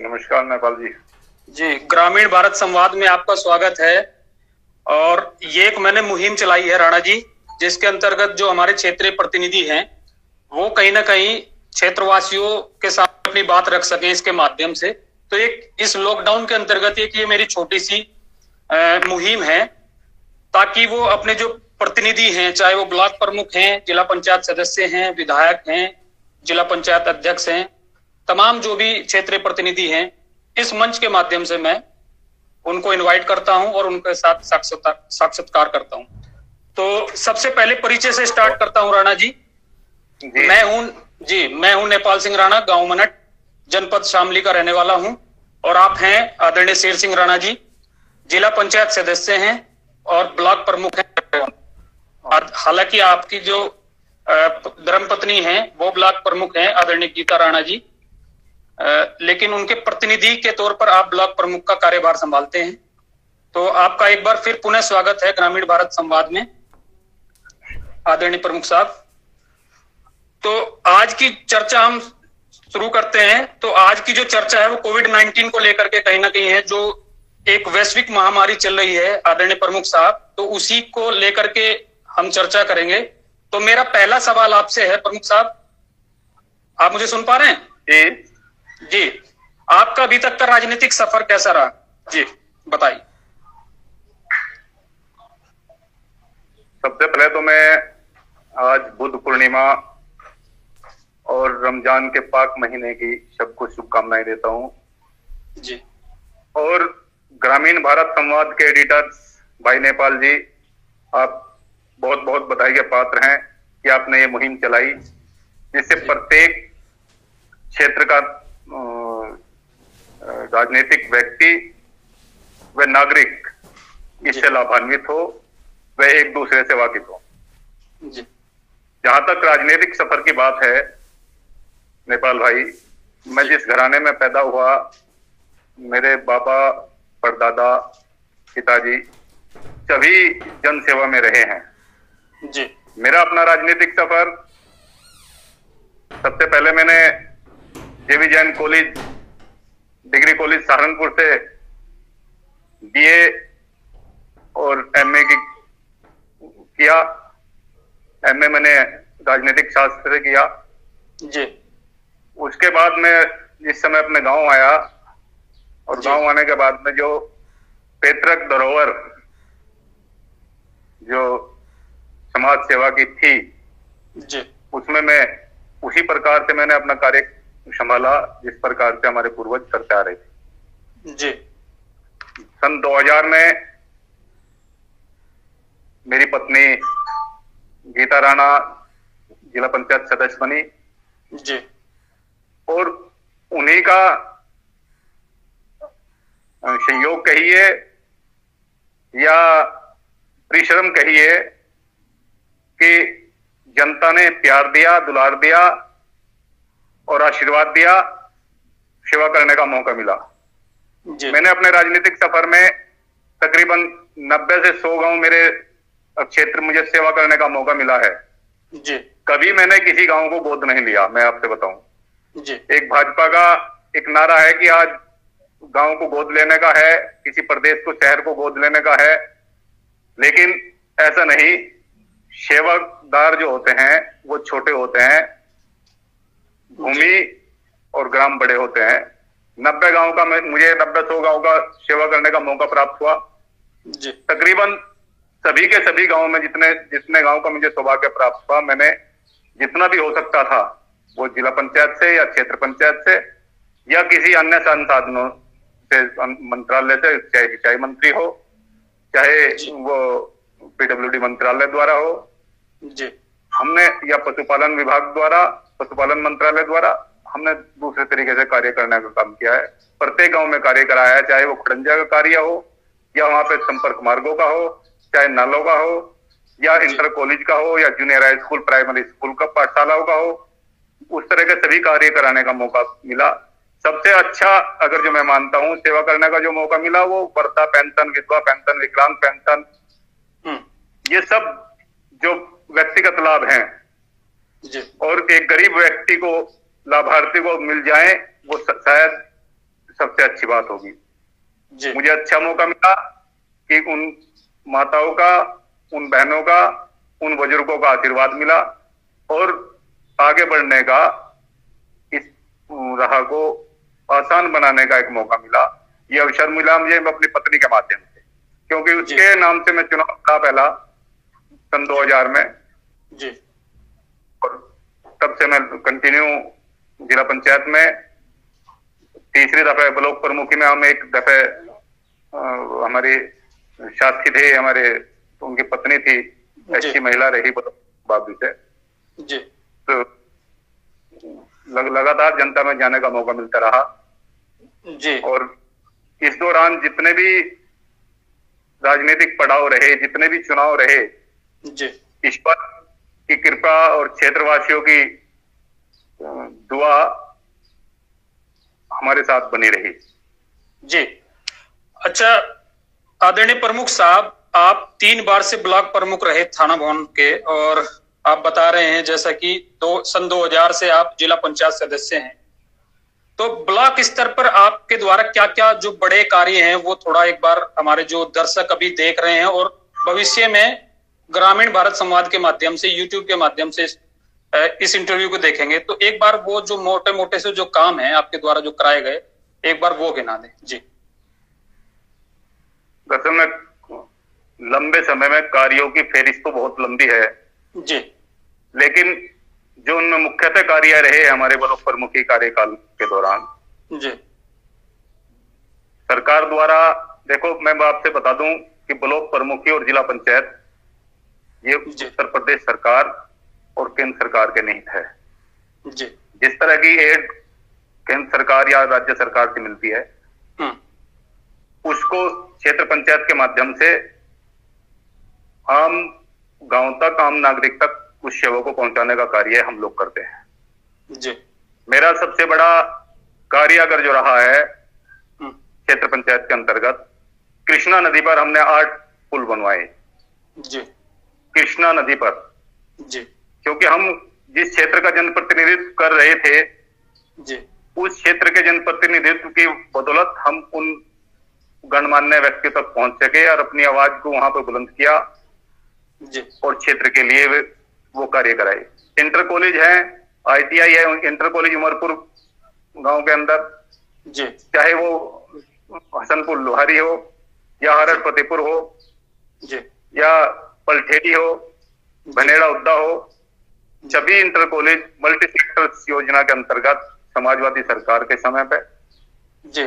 नमस्कार नेपाल जी। जी, ग्रामीण भारत संवाद में आपका स्वागत है। और ये एक मैंने मुहिम चलाई है राणा जी, जिसके अंतर्गत जो हमारे क्षेत्रीय प्रतिनिधि हैं वो कहीं ना कहीं क्षेत्रवासियों के साथ अपनी बात रख सकें इसके माध्यम से। तो एक इस लॉकडाउन के अंतर्गत एक ये मेरी छोटी सी मुहिम है, ताकि वो अपने जो प्रतिनिधि हैं, चाहे वो ब्लॉक प्रमुख हैं, जिला पंचायत सदस्य हैं, विधायक हैं, जिला पंचायत अध्यक्ष हैं, तमाम जो भी क्षेत्रीय प्रतिनिधि हैं, इस मंच के माध्यम से मैं उनको इनवाइट करता हूं और उनके साथ साक्षात्कार करता हूं। तो सबसे पहले परिचय से स्टार्ट करता हूं राणा जी। मैं हूं नेपाल सिंह राणा, गांव मनट, जनपद शामली का रहने वाला हूं। और आप हैं आदरणीय शेर सिंह राणा जी, जिला पंचायत सदस्य हैं और ब्लॉक प्रमुख हैं। हालांकि आपकी जो धर्मपत्नी हैं वो ब्लॉक प्रमुख हैं, आदरणीय गीता राणा जी, लेकिन उनके प्रतिनिधि के तौर पर आप ब्लॉक प्रमुख का कार्यभार संभालते हैं। तो आपका एक बार फिर पुनः स्वागत है ग्रामीण भारत संवाद में, आदरणीय प्रमुख साहब। तो आज की चर्चा हम शुरू करते हैं। तो आज की जो चर्चा है वो कोविड-19 को लेकर के कहीं ना कहीं है, जो एक वैश्विक महामारी चल रही है आदरणीय प्रमुख साहब, तो उसी को लेकर के हम चर्चा करेंगे। तो मेरा पहला सवाल आपसे है प्रमुख साहब, आप मुझे सुन पा रहे हैं? जी, आपका अभी तक का राजनीतिक सफर कैसा रहा जी, बताइए। सबसे पहले तो मैं आज बुद्ध पूर्णिमा और रमजान के पाक महीने की सबको शुभकामनाएं देता हूं जी। और ग्रामीण भारत संवाद के एडिटर्स भाई नेपाल जी, आप बहुत बहुत बधाई के पात्र हैं कि आपने ये मुहिम चलाई, जिससे प्रत्येक क्षेत्र का राजनीतिक व्यक्ति व नागरिक इससे लाभान्वित हो, व एक दूसरे से वाकिफ हो। जहां तक राजनीतिक सफर की बात है नेपाल भाई, मैं जिस घराने में पैदा हुआ, मेरे बाबा, परदादा, पिताजी सभी जन सेवा में रहे हैं जी। मेरा अपना राजनीतिक सफर, सबसे पहले मैंने JV Jain college, degree college Saharanpur से बीए और एमए किया। एमए मैंने राजनीतिक शास्त्र से किया जी। उसके बाद मैं जिस समय अपने गांव आया, और गांव आने के बाद में जो पैतृक धरोहर जो समाज सेवा की थी जी, उसमें मैं उसी प्रकार से मैंने अपना कार्य संभाला जिस प्रकार से हमारे पूर्वज करते आ रहे थे जी। सन 2000 में मेरी पत्नी गीता राणा जिला पंचायत सदस्य बनी जी, और उन्हीं का संयोग कहिए या परिश्रम कहिए कि जनता ने प्यार दिया, दुलार दिया और आशीर्वाद दिया, सेवा करने का मौका मिला जी। मैंने अपने राजनीतिक सफर में तकरीबन 90 से 100 गांव मेरे क्षेत्र मुझे सेवा करने का मौका मिला है जी। कभी मैंने किसी गांव को गोद नहीं लिया, मैं आपसे बताऊं जी। एक भाजपा का एक नारा है कि आज गांव को गोद लेने का है, किसी प्रदेश को, शहर को गोद लेने का है, लेकिन ऐसा नहीं। सेवादार जो होते हैं वो छोटे होते हैं, भूमि और ग्राम बड़े होते हैं। 90 गांव का मुझे 90-100 गांव का सेवा करने का मौका प्राप्त हुआ जी। तकरीबन सभी के सभी गांव में जितने गांव का मुझे सौभाग्य प्राप्त हुआ, मैंने जितना भी हो सकता था वो जिला पंचायत से या क्षेत्र पंचायत से या किसी अन्य संसाधनों से, मंत्रालय से, चाहे सिंचाई मंत्री हो, चाहे वो पीडब्ल्यूडी मंत्रालय द्वारा हो जी, हमने, या पशुपालन विभाग द्वारा, पशुपालन मंत्रालय द्वारा, हमने दूसरे तरीके से कार्य करने का काम किया है। प्रत्येक गांव में कार्य कराया है, चाहे वो खड़ंजा का कार्य हो या वहां पे संपर्क मार्गों का हो, चाहे नालों का हो या इंटर कॉलेज का हो या junior high school, primary school का, पाठशालाओं का हो, उस तरह के सभी कार्य कराने का मौका मिला। सबसे अच्छा अगर जो मैं मानता हूँ सेवा करने का जो मौका मिला वो वृद्धा पेंशन, विधवा पेंशन, विकलांग पेंशन, ये सब जो व्यक्तिगत लाभ हैं और एक गरीब व्यक्ति को, लाभार्थी को मिल जाए, वो शायद सबसे अच्छी बात होगी। जी मुझे अच्छा मौका मिला कि उन माताओं का, उन बहनों का, उन बुजुर्गों का आशीर्वाद मिला और आगे बढ़ने का, इस राह को आसान बनाने का एक मौका मिला। ये अवसर मिला मुझे अपनी पत्नी के माध्यम से, क्योंकि उसके नाम से मैं चुनाव लड़ा पहला सन 2000 में जी। और तब से मैं कंटिन्यू जिला पंचायत में, तीसरी दफे ब्लॉक प्रमुखी में हम एक दफे हमारी साथी थे, हमारे उनकी पत्नी थी, अच्छी महिला रही बाबू से। जी। तो लगातार जनता में जाने का मौका मिलता रहा जी। और इस दौरान जितने भी राजनीतिक पड़ाव रहे, जितने भी चुनाव रहे, जी, ईश्वर की कृपा और क्षेत्रवासियों की दुआ हमारे साथ बनी रही। जी। अच्छा आदरणीय प्रमुख साहब, आप 3 बार से ब्लॉक प्रमुख रहे थाना भवन के, और आप बता रहे हैं जैसा कि सन 2000 से आप जिला पंचायत सदस्य हैं। तो ब्लॉक स्तर पर आपके द्वारा क्या क्या जो बड़े कार्य हैं वो थोड़ा एक बार हमारे जो दर्शक अभी देख रहे हैं और भविष्य में ग्रामीण भारत संवाद के माध्यम से, यूट्यूब के माध्यम से इस इंटरव्यू को देखेंगे, तो एक बार वो जो मोटे मोटे से जो काम है आपके द्वारा जो कराए गए, एक बार वो गिना दें। जी। दरअसल में लंबे समय में कार्यों की फेरिस्त तो बहुत लंबी है जी, लेकिन जो उनमें मुख्यतः कार्य रहे हमारे ब्लॉक प्रमुखी कार्यकाल के दौरान, जी, सरकार द्वारा, देखो मैं आपसे बता दूं कि ब्लॉक प्रमुखी और जिला पंचायत ये उत्तर प्रदेश सरकार और केंद्र सरकार के निहित है। जी। जिस तरह की एड केंद्र सरकार या राज्य सरकार से मिलती है, उसको क्षेत्र पंचायत के माध्यम से आम गांव तक, आम नागरिक तक उस सेवा को पहुंचाने का कार्य हम लोग करते हैं। जी। मेरा सबसे बड़ा कार्य अगर जो रहा है क्षेत्र पंचायत के अंतर्गत, कृष्णा नदी पर हमने 8 पुल बनवाए। जी। कृष्णा नदी पर। जी। क्योंकि हम जिस क्षेत्र का जनप्रतिनिधित्व कर रहे थे, जी, उस क्षेत्र के जनप्रतिनिधित्व की बदौलत हम उन गणमान्य व्यक्ति तक पहुंच सके और अपनी आवाज को वहां पर बुलंद किया। जी। और क्षेत्र के लिए वो कार्य कराए। इंटर कॉलेज है, ITI है, इंटर कॉलेज उमरपुर गांव के अंदर, जी, चाहे वो हसनपुर लोहारी हो या हरड़ फतेहपुर हो, जी, या पलठेड़ी हो, भनेड़ा उद्दा हो, सभी इंटर कॉलेज मल्टी सेक्टर योजना के अंतर्गत समाजवादी सरकार के समय पे। जी।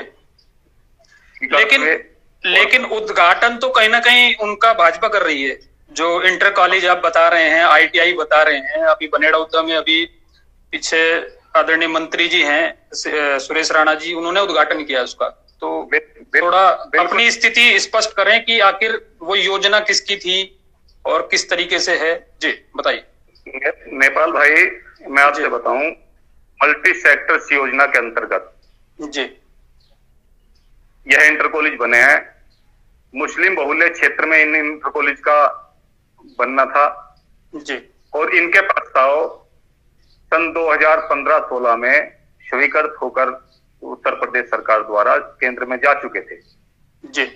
लेकिन उद्घाटन तो कहीं ना कहीं उनका भाजपा कर रही है। जो इंटर कॉलेज आप बता रहे हैं, ITI बता रहे हैं, अभी बनेड़ा उद्दा में अभी पीछे आदरणीय मंत्री जी हैं सुरेश राणा जी, उन्होंने उद्घाटन किया उसका। तो थोड़ा अपनी स्थिति स्पष्ट करें कि आखिर वो योजना किसकी थी और किस तरीके से है। जी बताइए। नेपाल भाई, मैं आपसे बताऊं, मल्टी सेक्टर्स योजना के अंतर्गत जी यह इंटर कॉलेज बने हैं। मुस्लिम बहुल्य क्षेत्र में इन इंटर कॉलेज का बनना था जी, और इनके प्रस्ताव सन 2015-16 में स्वीकृत होकर उत्तर प्रदेश सरकार द्वारा केंद्र में जा चुके थे। जी।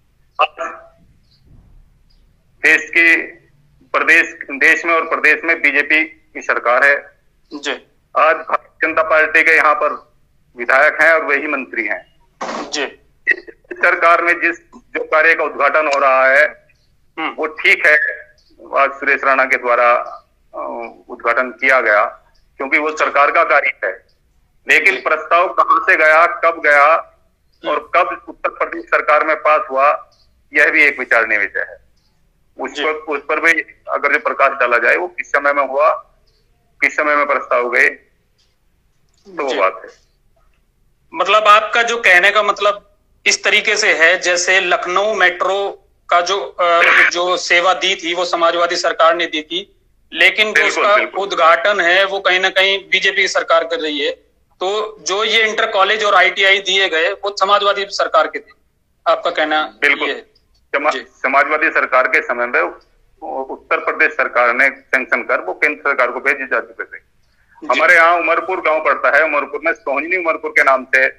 देश में और प्रदेश में बीजेपी की सरकार है। जी। आज भारतीय जनता पार्टी के यहाँ पर विधायक हैं और वही मंत्री हैं। जी। इस सरकार में जो कार्य का उद्घाटन हो रहा है वो ठीक है, आज सुरेश राणा के द्वारा उद्घाटन किया गया, क्योंकि वो सरकार का कार्य है। लेकिन प्रस्ताव कहां से गया, कब गया और कब उत्तर प्रदेश सरकार में पास हुआ, यह भी एक विचारणीय विषय है। उस पर भी अगर जो प्रकाश डाला जाए, वो किस समय में हुआ, किस समय में प्रस्ताव गए, तो वो बात है। मतलब आपका जो कहने का मतलब इस तरीके से है, जैसे लखनऊ मेट्रो का जो सेवा दी थी वो समाजवादी सरकार ने दी थी, लेकिन जो उसका उद्घाटन है वो कहीं ना कहीं बीजेपी की सरकार कर रही है। तो जो ये इंटर कॉलेज और ITI दिए गए वो समाजवादी सरकार के थे, आपका कहना बिल्कुल ये है? समाजवादी सरकार के समय में उत्तर प्रदेश सरकार ने सैंक्शन कर वो केंद्र सरकार को भेजे जा चुके थे। हमारे यहाँ उमरपुर गांव पड़ता है, उमरपुर में सोहनी उमरपुर के नाम से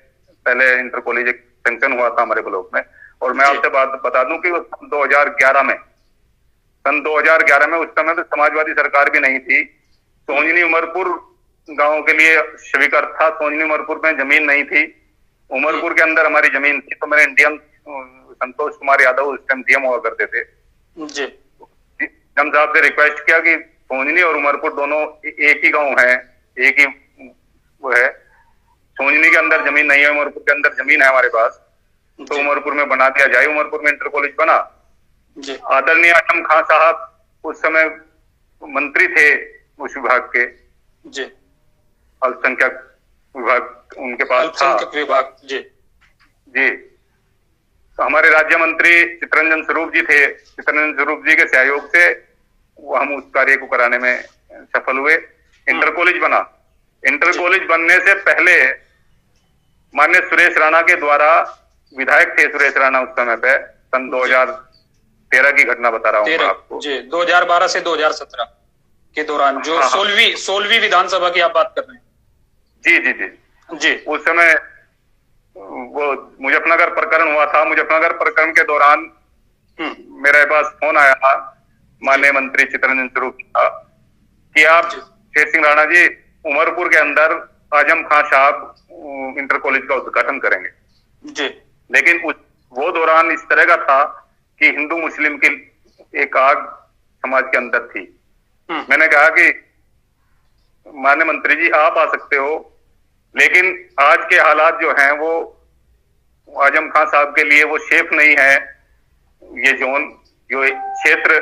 पहले इंटर कॉलेज एक सेंक्शन हुआ था हमारे ब्लॉक में। और मैं आपसे बात बता दूं कि वो सन 2011 में उस समय तो समाजवादी सरकार भी नहीं थी। सोंजनी उमरपुर गांव के लिए स्वीकार था। सोंजनी उमरपुर में जमीन नहीं थी, उमरपुर के अंदर हमारी जमीन थी। तो मैंने डीएम संतोष कुमार यादव उस टाइम डीएम हुआ करते थे जी, डीएम साहब से रिक्वेस्ट किया कि सोंजनी और उमरपुर दोनों एक ही गांव है, एक ही वो है। सोंजनी के अंदर जमीन नहीं है, उमरपुर के अंदर जमीन है हमारे पास, तो उमरपुर में बना दिया जाए। उमरपुर में इंटर कॉलेज बना। आदरणीय आजम खां साहब उस समय मंत्री थे उस विभाग के, जी, अल्पसंख्यक विभाग उनके पास था। अल्पसंख्यक विभाग, जी जी। तो हमारे राज्य मंत्री चित्तरंजन स्वरूप जी थे। चित्तरंजन स्वरूप जी के सहयोग से वो हम उस कार्य को कराने में सफल हुए। इंटर कॉलेज बना। इंटर कॉलेज बनने से पहले माननीय सुरेश राणा के द्वारा, विधायक थे सुरेश राणा उस समय पे, सन 2013 की घटना बता रहा हूँ आपको जी, 2012 से 2017 के दौरान जो 16वीं विधानसभा की आप बात कर रहे हैं। जी जी जी जी। उस समय वो मुजफ्फरनगर प्रकरण हुआ था। मुजफ्फरनगर प्रकरण के दौरान मेरे पास फोन आया माननीय मंत्री चित्तरंजन स्वरूप का कि आप शेर सिंह राणा जी उमरपुर के अंदर आजम खां साहब इंटर कॉलेज का उद्घाटन करेंगे जी। लेकिन वो दौरान इस तरह का था कि हिंदू मुस्लिम की एक आग समाज के अंदर थी। मैंने कहा कि माननीय मंत्री जी आप आ सकते हो, लेकिन आज के हालात जो हैं वो आजम खां साहब के लिए वो सेफ नहीं है। ये जोन, जो क्षेत्र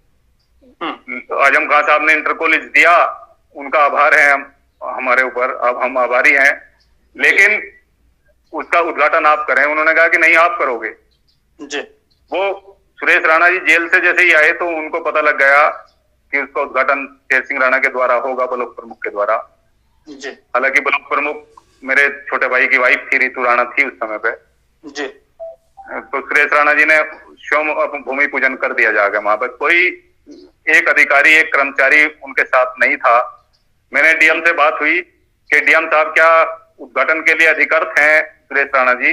आजम खां साहब ने इंटर कॉलेज दिया, उनका आभार है हमारे ऊपर, अब हम आभारी हैं, लेकिन उसका उद्घाटन आप करें। उन्होंने कहा कि नहीं आप करोगे जी। वो सुरेश राणा जी जेल से जैसे ही आए तो उनको पता लग गया कि उसका उद्घाटन शेर सिंह राणा के द्वारा होगा, ब्लॉक प्रमुख के द्वारा। हालांकि ब्लॉक प्रमुख मेरे छोटे भाई की वाइफ थी, रितु राणा थी उस समय पे जी। तो सुरेश राणा जी ने स्वयं भूमि पूजन कर दिया जाएगा। वहां पर कोई एक अधिकारी, एक कर्मचारी उनके साथ नहीं था। मैंने डीएम से बात हुई कि डीएम साहब क्या उद्घाटन के लिए अधिकृत हैं सुरेश राणा जी,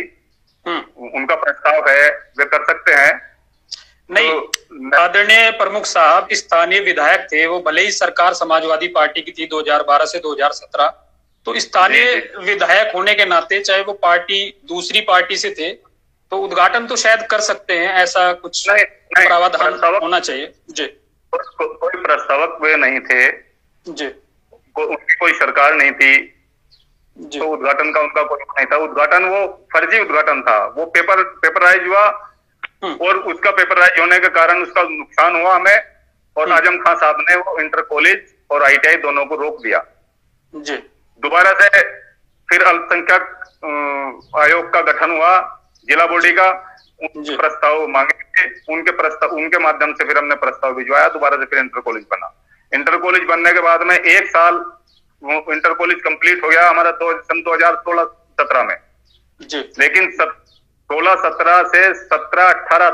उनका प्रस्ताव है, वे कर सकते हैं? नहीं, आदरणीय प्रमुख साहब स्थानीय विधायक थे, वो भले ही सरकार समाजवादी पार्टी की थी 2012 से 2017, तो स्थानीय विधायक होने के नाते चाहे वो पार्टी दूसरी पार्टी से थे तो उद्घाटन तो शायद कर सकते हैं, ऐसा कुछ प्रावधान होना चाहिए जी। कोई प्रस्तावक वे नहीं थे जी, उनकी कोई सरकार नहीं थी जी। तो उद्घाटन का उनका कोई नहीं था। उद्घाटन वो फर्जी उद्घाटन था, वो पेपराइज हुआ और उसका पेपराइज होने के कारण उसका नुकसान हुआ हमें, और आजम खां साहब ने वो इंटर कॉलेज और आईटीआई दोनों को रोक दिया जी। दोबारा से फिर अल्पसंख्यक आयोग का गठन हुआ, जिला बॉडी का, प्रस्ताव मांगे थे, उनके माध्यम से फिर हमने प्रस्ताव भिजवाया, दोबारा से फिर इंटर कॉलेज बना। इंटर कॉलेज बनने के बाद में 1 साल इंटर कॉलेज कंप्लीट हो गया हमारा सन 2016-17 में जी। लेकिन 16-17 से 17-18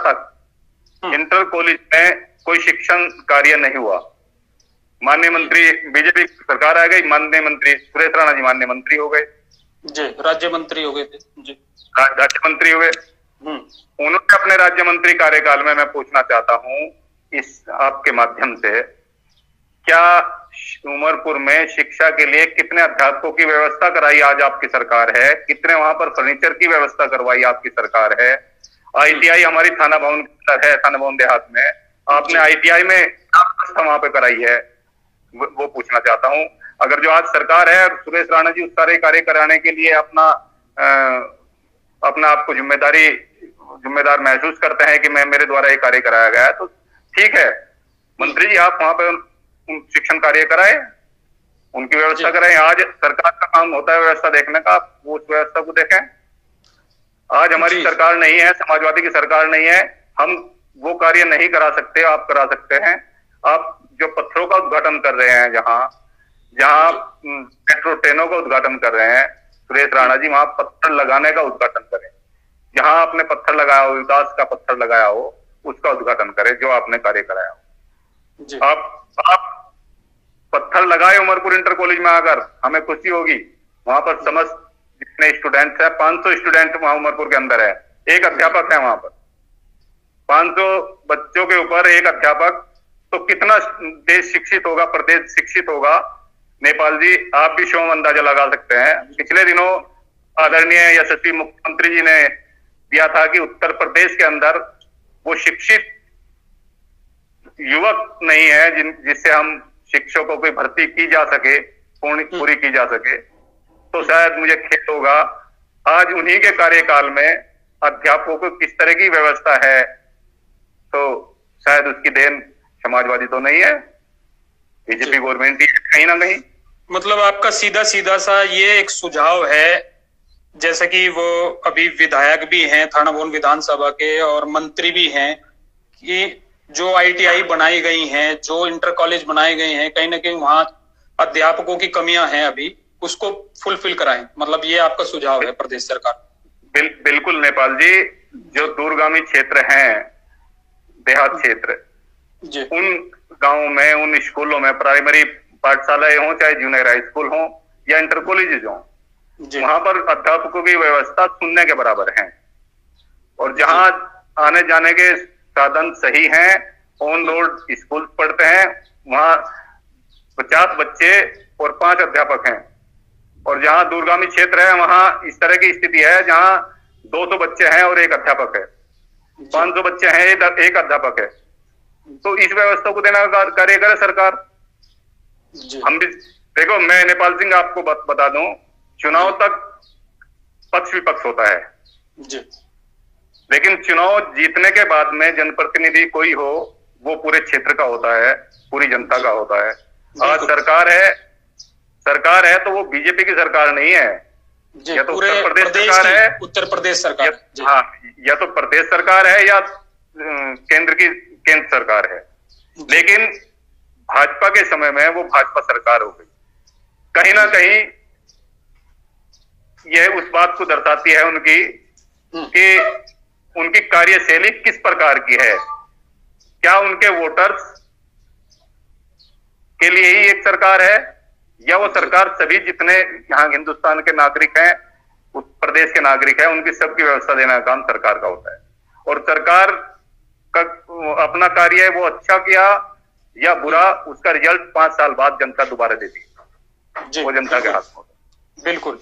तक इंटर कॉलेज में कोई शिक्षण कार्य नहीं हुआ। माननीय मंत्री, बीजेपी सरकार आ गई, माननीय मंत्री सुरेश राणा जी माननीय मंत्री हो गए जी, राज्य मंत्री हो गए थे जी, राज्य मंत्री हुए। उन्होंने अपने राज्य मंत्री कार्यकाल में, मैं पूछना चाहता हूं इस आपके माध्यम से, क्या उमरपुर में शिक्षा के लिए कितने अध्यापकों की व्यवस्था कराई आज आपकी सरकार है? कितने वहां पर फर्नीचर की व्यवस्था करवाई आपकी सरकार है? आईटीआई हमारी थाना भवन है, थाना भवन देहात में, आपने आईटीआई में क्या व्यवस्था वहां पे कराई है? वो पूछना चाहता हूं। अगर जो आज सरकार है, सुरेश राणा जी उस सारे कार्य कराने के लिए अपना आपको जिम्मेदार महसूस करते हैं कि मेरे द्वारा ये कार्य कराया गया है, तो ठीक है मंत्री जी, आप वहां पर शिक्षण कार्य कराए, उनकी व्यवस्था कराएं। आज सरकार का काम होता है व्यवस्था देखने का, आप वो उस व्यवस्था को देखें। आज हमारी सरकार नहीं है, समाजवादी की सरकार नहीं है, हम वो कार्य नहीं करा सकते, आप करा सकते हैं। आप जो पत्थरों का उद्घाटन कर रहे हैं, जहां मेट्रो ट्रेनों का उद्घाटन कर रहे हैं सुरेश राणा जी, वहां पत्थर लगाने का उद्घाटन करें। जहां आपने पत्थर लगाया हो, विकास का पत्थर लगाया हो, उसका उद्घाटन करें जो आपने कार्य कराया हो। आप पत्थर लगाए उमरपुर इंटर कॉलेज में आकर, हमें खुशी होगी। वहां पर समस्त जितने स्टूडेंट्स है, 500 स्टूडेंट वहां उमरपुर के अंदर है, एक अध्यापक है वहां पर। 500 बच्चों के ऊपर एक अध्यापक, तो कितना देश शिक्षित होगा, प्रदेश शिक्षित होगा। नेपाल जी, आप भी स्वयं अंदाजा लगा सकते हैं। पिछले दिनों आदरणीय यशस्वी मुख्यमंत्री जी ने दिया था कि उत्तर प्रदेश के अंदर वो शिक्षित युवक नहीं है जिससे हम शिक्षकों की भर्ती की जा सके, पूरी की जा सके। तो शायद मुझे खेद होगा, आज उन्हीं के कार्यकाल में अध्यापकों को किस तरह की व्यवस्था है, तो शायद उसकी देन समाजवादी तो नहीं है, बीजेपी गवर्नमेंट ही कहीं ना कहीं। मतलब आपका सीधा सीधा सा ये एक सुझाव है, जैसे कि वो अभी विधायक भी हैं थाना भवन विधानसभा के और मंत्री भी हैं, कि जो आईटीआई बनाई गई हैं, जो इंटर कॉलेज बनाए गए हैं, कहीं ना कहीं वहां अध्यापकों की कमियां हैं, अभी उसको फुलफिल कराएं। मतलब ये आपका सुझाव है प्रदेश सरकार? बिल्कुल नेपाल जी, जो दूरगामी क्षेत्र हैं, देहात क्षेत्र, उन गांवों में, उन स्कूलों में, प्राइमरी पाठशालाएं हो चाहे जूनियर हाई स्कूल हो या इंटर कॉलेजेज हो, वहां पर अध्यापकों की व्यवस्था शून्य के बराबर है। और जहां आने जाने के साधन सही हैं, ऑन रोड स्कूल पढ़ते हैं, वहां 50 बच्चे और 5 अध्यापक हैं। और जहां दूरगामी क्षेत्र है वहां इस तरह की स्थिति है जहां 200 बच्चे हैं और एक अध्यापक है, 500 बच्चे हैं, एक अध्यापक है। तो इस व्यवस्था को देना कार्य करे सरकार। हम भी देखो, मैं नेपाल सिंह आपको बता दूं, चुनाव तक पक्ष विपक्ष होता है जी, लेकिन चुनाव जीतने के बाद में जनप्रतिनिधि कोई हो वो पूरे क्षेत्र का होता है, पूरी जनता का होता है। आज सरकार है तो वो बीजेपी की सरकार नहीं है, या तो उत्तर प्रदेश सरकार है, उत्तर प्रदेश सरकार, हाँ, या तो प्रदेश सरकार है या केंद्र सरकार है। लेकिन भाजपा के समय में वो भाजपा सरकार हो गई। कहीं ना कहीं यह उस बात को दर्शाती है उनकी कि उनकी कार्यशैली किस प्रकार की है। क्या उनके वोटर्स के लिए ही एक सरकार है, या वो सरकार सभी जितने यहाँ हिंदुस्तान के नागरिक हैं, उस प्रदेश के नागरिक हैं, उनकी सबकी व्यवस्था देने का काम सरकार का होता है। और सरकार का अपना कार्य वो अच्छा किया या बुरा, उसका रिजल्ट 5 साल बाद जनता दोबारा देती है, वो जनता के हाथ में होता है। बिल्कुल।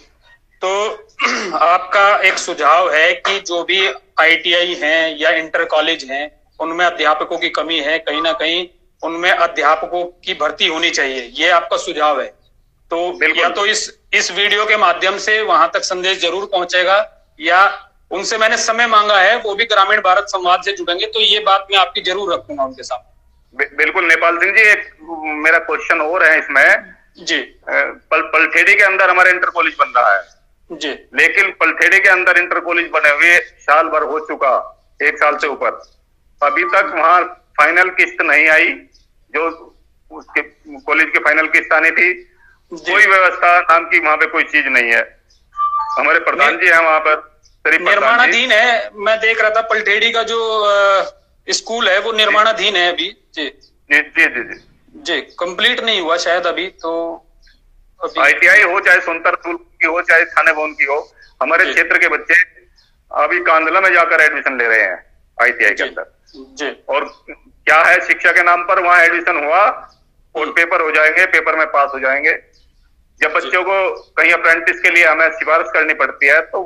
तो आपका एक सुझाव है कि जो भी आईटीआई हैं या इंटर कॉलेज हैं, उनमें अध्यापकों की कमी है, कहीं ना कहीं उनमें अध्यापकों की भर्ती होनी चाहिए, ये आपका सुझाव है। तो या तो इस वीडियो के माध्यम से वहां तक संदेश जरूर पहुंचेगा, या उनसे मैंने समय मांगा है, वो भी ग्रामीण भारत संवाद से जुड़ेंगे, तो ये बात मैं आपकी जरूर रखूंगा उनके सामने। बिल्कुल नेपाल सिंह जी, एक मेरा क्वेश्चन और है इसमें जी। पलखेड़ी के अंदर हमारे इंटर कॉलेज बन रहा है जी, लेकिन पलखेड़ी के अंदर इंटर कॉलेज बने हुए साल भर हो चुका, 1 साल से ऊपर, अभी तक वहां फाइनल किस्त नहीं आई, जो उसके कॉलेज की फाइनल किस्त आनी थी। कोई व्यवस्था नाम की वहां पे कोई चीज नहीं है। हमारे प्रधान जी हैं वहां पर, निर्माणाधीन है। मैं देख रहा था पलखेड़ी का जो स्कूल है वो निर्माणाधीन है अभी। जी जी जी जी जी जी, कंप्लीट नहीं हुआ शायद अभी। तो आईटीआई हो चाहे सोनतरपुर की हो चाहे थाने भवन की हो, हमारे क्षेत्र के बच्चे अभी कांदला में जाकर एडमिशन ले रहे हैं आईटीआई के अंदर जी। और क्या है, शिक्षा के नाम पर वहां एडमिशन हुआ और पेपर हो जाएंगे, पेपर में पास हो जाएंगे। जब बच्चों को कहीं अप्रेंटिस के लिए हमें सिफारिश करनी पड़ती है, तो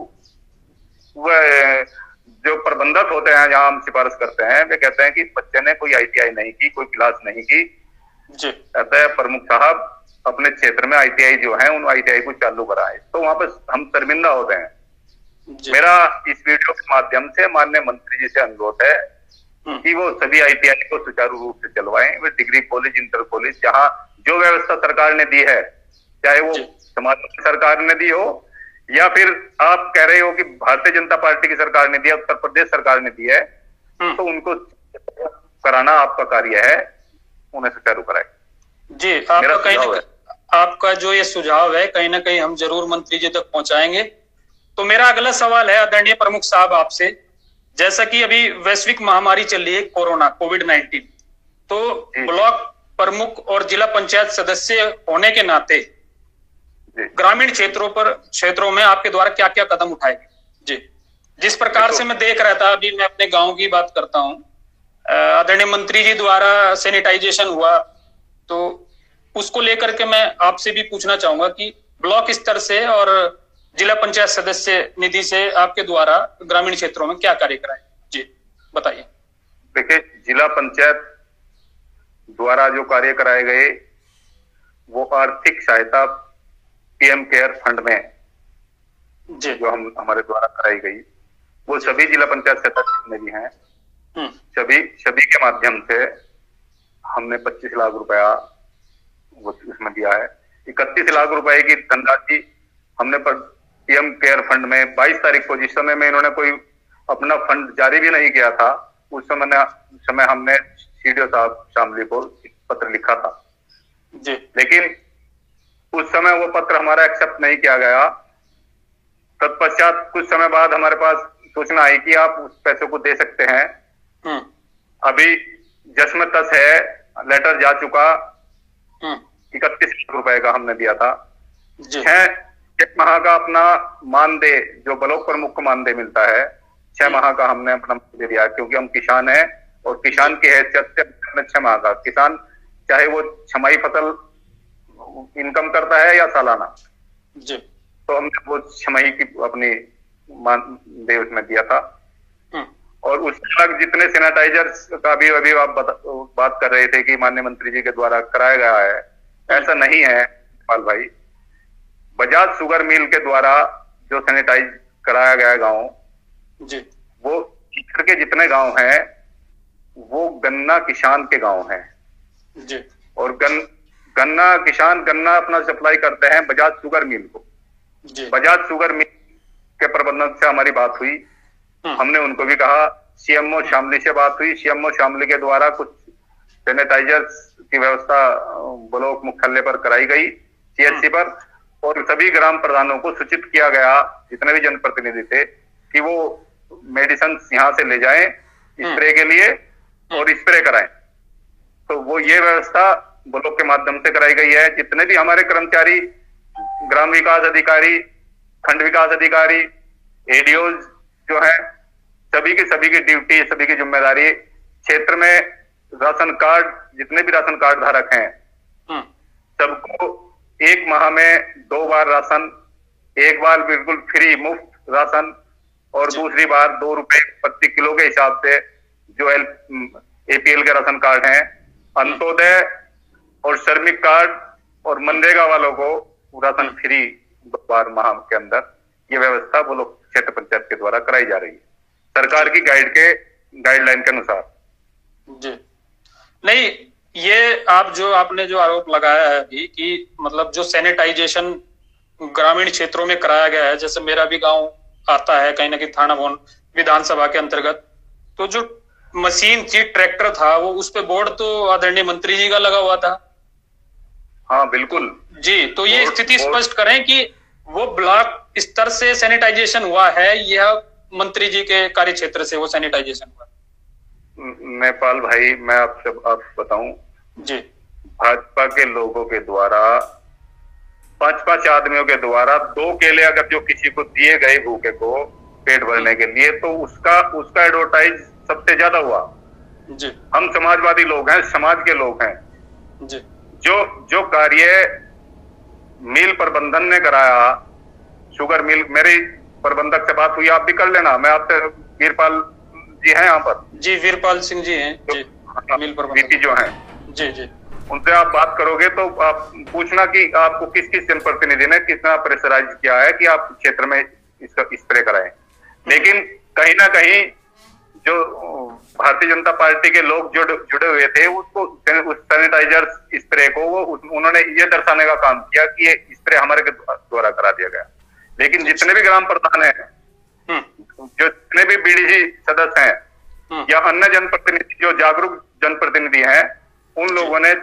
वह जो प्रबंधक होते हैं जहां हम सिफारिश करते हैं, वे कहते हैं कि बच्चे ने कोई आईटीआई नहीं की, कोई क्लास नहीं की। कहता है प्रमुख साहब अपने क्षेत्र में आईटीआई जो है उन आईटीआई को चालू कराएं। तो वहां पर हम शर्मिंदा होते हैं। मेरा इस वीडियो के माध्यम से माननीय मंत्री जी से अनुरोध है कि वो सभी आईटीआई को सुचारू रूप से चलवाएं। वे डिग्री कॉलेज, इंटर कॉलेज, जहां जो व्यवस्था सरकार ने दी है, चाहे वो समाजवादी सरकार ने दी हो या फिर आप कह रहे हो कि भारतीय जनता पार्टी की सरकार ने दिया, उत्तर प्रदेश सरकार ने दी है, तो उनको कराना आपका कार्य है, उन्हें सुचारू कराए। जी, आपका जो ये सुझाव है कहीं ना कहीं हम जरूर मंत्री जी तक पहुंचाएंगे। तो मेरा अगला सवाल है आदरणीय प्रमुख साहब आपसे, जैसा कि अभी वैश्विक महामारी चल रही है कोरोना कोविड-19, तो ब्लॉक प्रमुख और जिला पंचायत सदस्य होने के नाते ग्रामीण क्षेत्रों में आपके द्वारा क्या क्या कदम उठाए गए? जी, जिस प्रकार से मैं देख रहा था, अभी मैं अपने गांव की बात करता हूँ, आदरणीय मंत्री जी द्वारा सैनिटाइजेशन हुआ, तो उसको लेकर के मैं आपसे भी पूछना चाहूंगा कि ब्लॉक स्तर से और जिला पंचायत सदस्य निधि से आपके द्वारा ग्रामीण क्षेत्रों में क्या कार्य कराए? जी बताइए। देखिए, जिला पंचायत द्वारा जो कार्य कराए गए वो आर्थिक सहायता पीएम केयर फंड में जो हमारे द्वारा कराई गई, वो सभी जिला पंचायत सदस्य में भी हैं, सभी के माध्यम से हमने 25 लाख रुपया वो उसमें दिया है। 31 लाख रुपए की धनराशि हमने पीएम केयर फंड में 22 तारीख को, जिस समय में इन्होंने कोई अपना फंड जारी भी नहीं किया था, उस समय हमने सीडीओ साहब शामली को पत्र लिखा था जी। लेकिन उस समय वो पत्र हमारा एक्सेप्ट नहीं किया गया। तत्पश्चात कुछ समय बाद हमारे पास सूचना आई कि आप उस पैसे को दे सकते हैं। अभी जश्न तस है, लेटर जा चुका, 31 लाख रुपए का हमने दिया था। 6 माह का अपना मानदेय जो ब्लॉक प्रमुख को मानदेय मिलता है, 6 माह का हमने अपना मानदेय दिया, क्योंकि हम किसान हैं और किसान की हैसियत से 6 माह का, किसान चाहे वो छमाही फसल इनकम करता है या सालाना जी, तो हमने वो छमाही की अपनी मानदेय उसमें दिया था। और उसके अलग जितने सैनिटाइजर का भी अभी आप बात कर रहे थे कि माननीय मंत्री जी के द्वारा कराया गया है, ऐसा नहीं है पाल भाई। बजाज शुगर मिल के द्वारा जो सैनिटाइज कराया गया गांव जी, वो क्षेत्र के जितने गांव हैं वो गन्ना किसान के गांव हैं जी। और गन्ना किसान गन्ना अपना सप्लाई करते हैं बजाज शुगर मिल को जी। बजाज शुगर मिल के प्रबंधक से हमारी बात हुई, हमने उनको भी कहा, सीएमओ शामली से बात हुई, सीएमओ शामली के द्वारा कुछ सैनिटाइजर की व्यवस्था ब्लॉक मुख्यालय पर कराई गई, सीएचसी पर, और सभी ग्राम प्रधानों को सूचित किया गया, जितने भी जनप्रतिनिधि थे, कि वो मेडिसिन यहाँ से ले जाएं स्प्रे के लिए और स्प्रे कराएं। तो वो ये व्यवस्था ब्लॉक के माध्यम से कराई गई है। जितने भी हमारे कर्मचारी, ग्राम विकास अधिकारी, खंड विकास अधिकारी, एडीओ जो है, सभी की ड्यूटी, सभी की जिम्मेदारी, क्षेत्र में राशन कार्ड जितने भी राशन कार्ड धारक हैं सबको 1 माह में 2 बार राशन, एक बार बिल्कुल फ्री मुफ्त राशन और दूसरी बार 2 रुपए प्रति किलो के हिसाब से जो एपीएल के राशन कार्ड हैं, अंत्योदय और श्रमिक कार्ड और मनरेगा वालों को राशन फ्री 2 बार माह के अंदर, ये व्यवस्था वो लोग क्षेत्र पंचायत के द्वारा कराई जा रही है सरकार की गाइडलाइन के अनुसार। जी नहीं, ये आपने जो आरोप लगाया है अभी कि मतलब जो सैनिटाइजेशन ग्रामीण क्षेत्रों में कराया गया है, जैसे मेरा भी गांव आता है कहीं ना कहीं थाना भवन विधानसभा के अंतर्गत, तो जो मशीन थी, ट्रैक्टर था, वो उस पे बोर्ड तो आदरणीय मंत्री जी का लगा हुआ था। हाँ बिल्कुल जी, तो ये स्थिति स्पष्ट करें कि वो ब्लॉक स्तर से सैनिटाइजेशन हुआ है या मंत्री जी के कार्य क्षेत्र से वो सैनिटाइजेशन हुआ? नेपाल भाई, मैं आपसे बताऊं जी, भाजपा के लोगों के द्वारा 5-5 आदमियों के द्वारा 2 केले अगर जो किसी को दिए गए भूखे को पेट भरने के लिए, तो उसका एडवर्टाइज सबसे ज्यादा हुआ जी। हम समाजवादी लोग हैं, समाज के लोग हैं जी। जो कार्य मिल प्रबंधन ने कराया, शुगर मिल, मेरी प्रबंधक से बात हुई, आप भी कर लेना, मैं आपसे, वीरपाल जी हैं यहाँ पर जी, वीरपाल सिंह जी हैं जी, मिल प्रबंधक जो हैं जी जी, उनसे आप बात करोगे तो आप पूछना कि आपको किस जनप्रतिनिधि ने कितना प्रेशराइज किया है कि आप क्षेत्र में इसका स्प्रे कराएं। लेकिन कहीं ना कहीं जो भारतीय जनता पार्टी के लोग जुड़े हुए थे, उसको उस सैनिटाइजर स्प्रे को उन्होंने ये दर्शाने का काम किया कि ये स्प्रे हमारे द्वारा करा दिया गया। लेकिन जितने भी ग्राम प्रधान हैं, जो जितने भी बीडीसी सदस्य हैं या अन्य जनप्रतिनिधि जो जागरूक जनप्रतिनिधि हैं, उन लोगों ने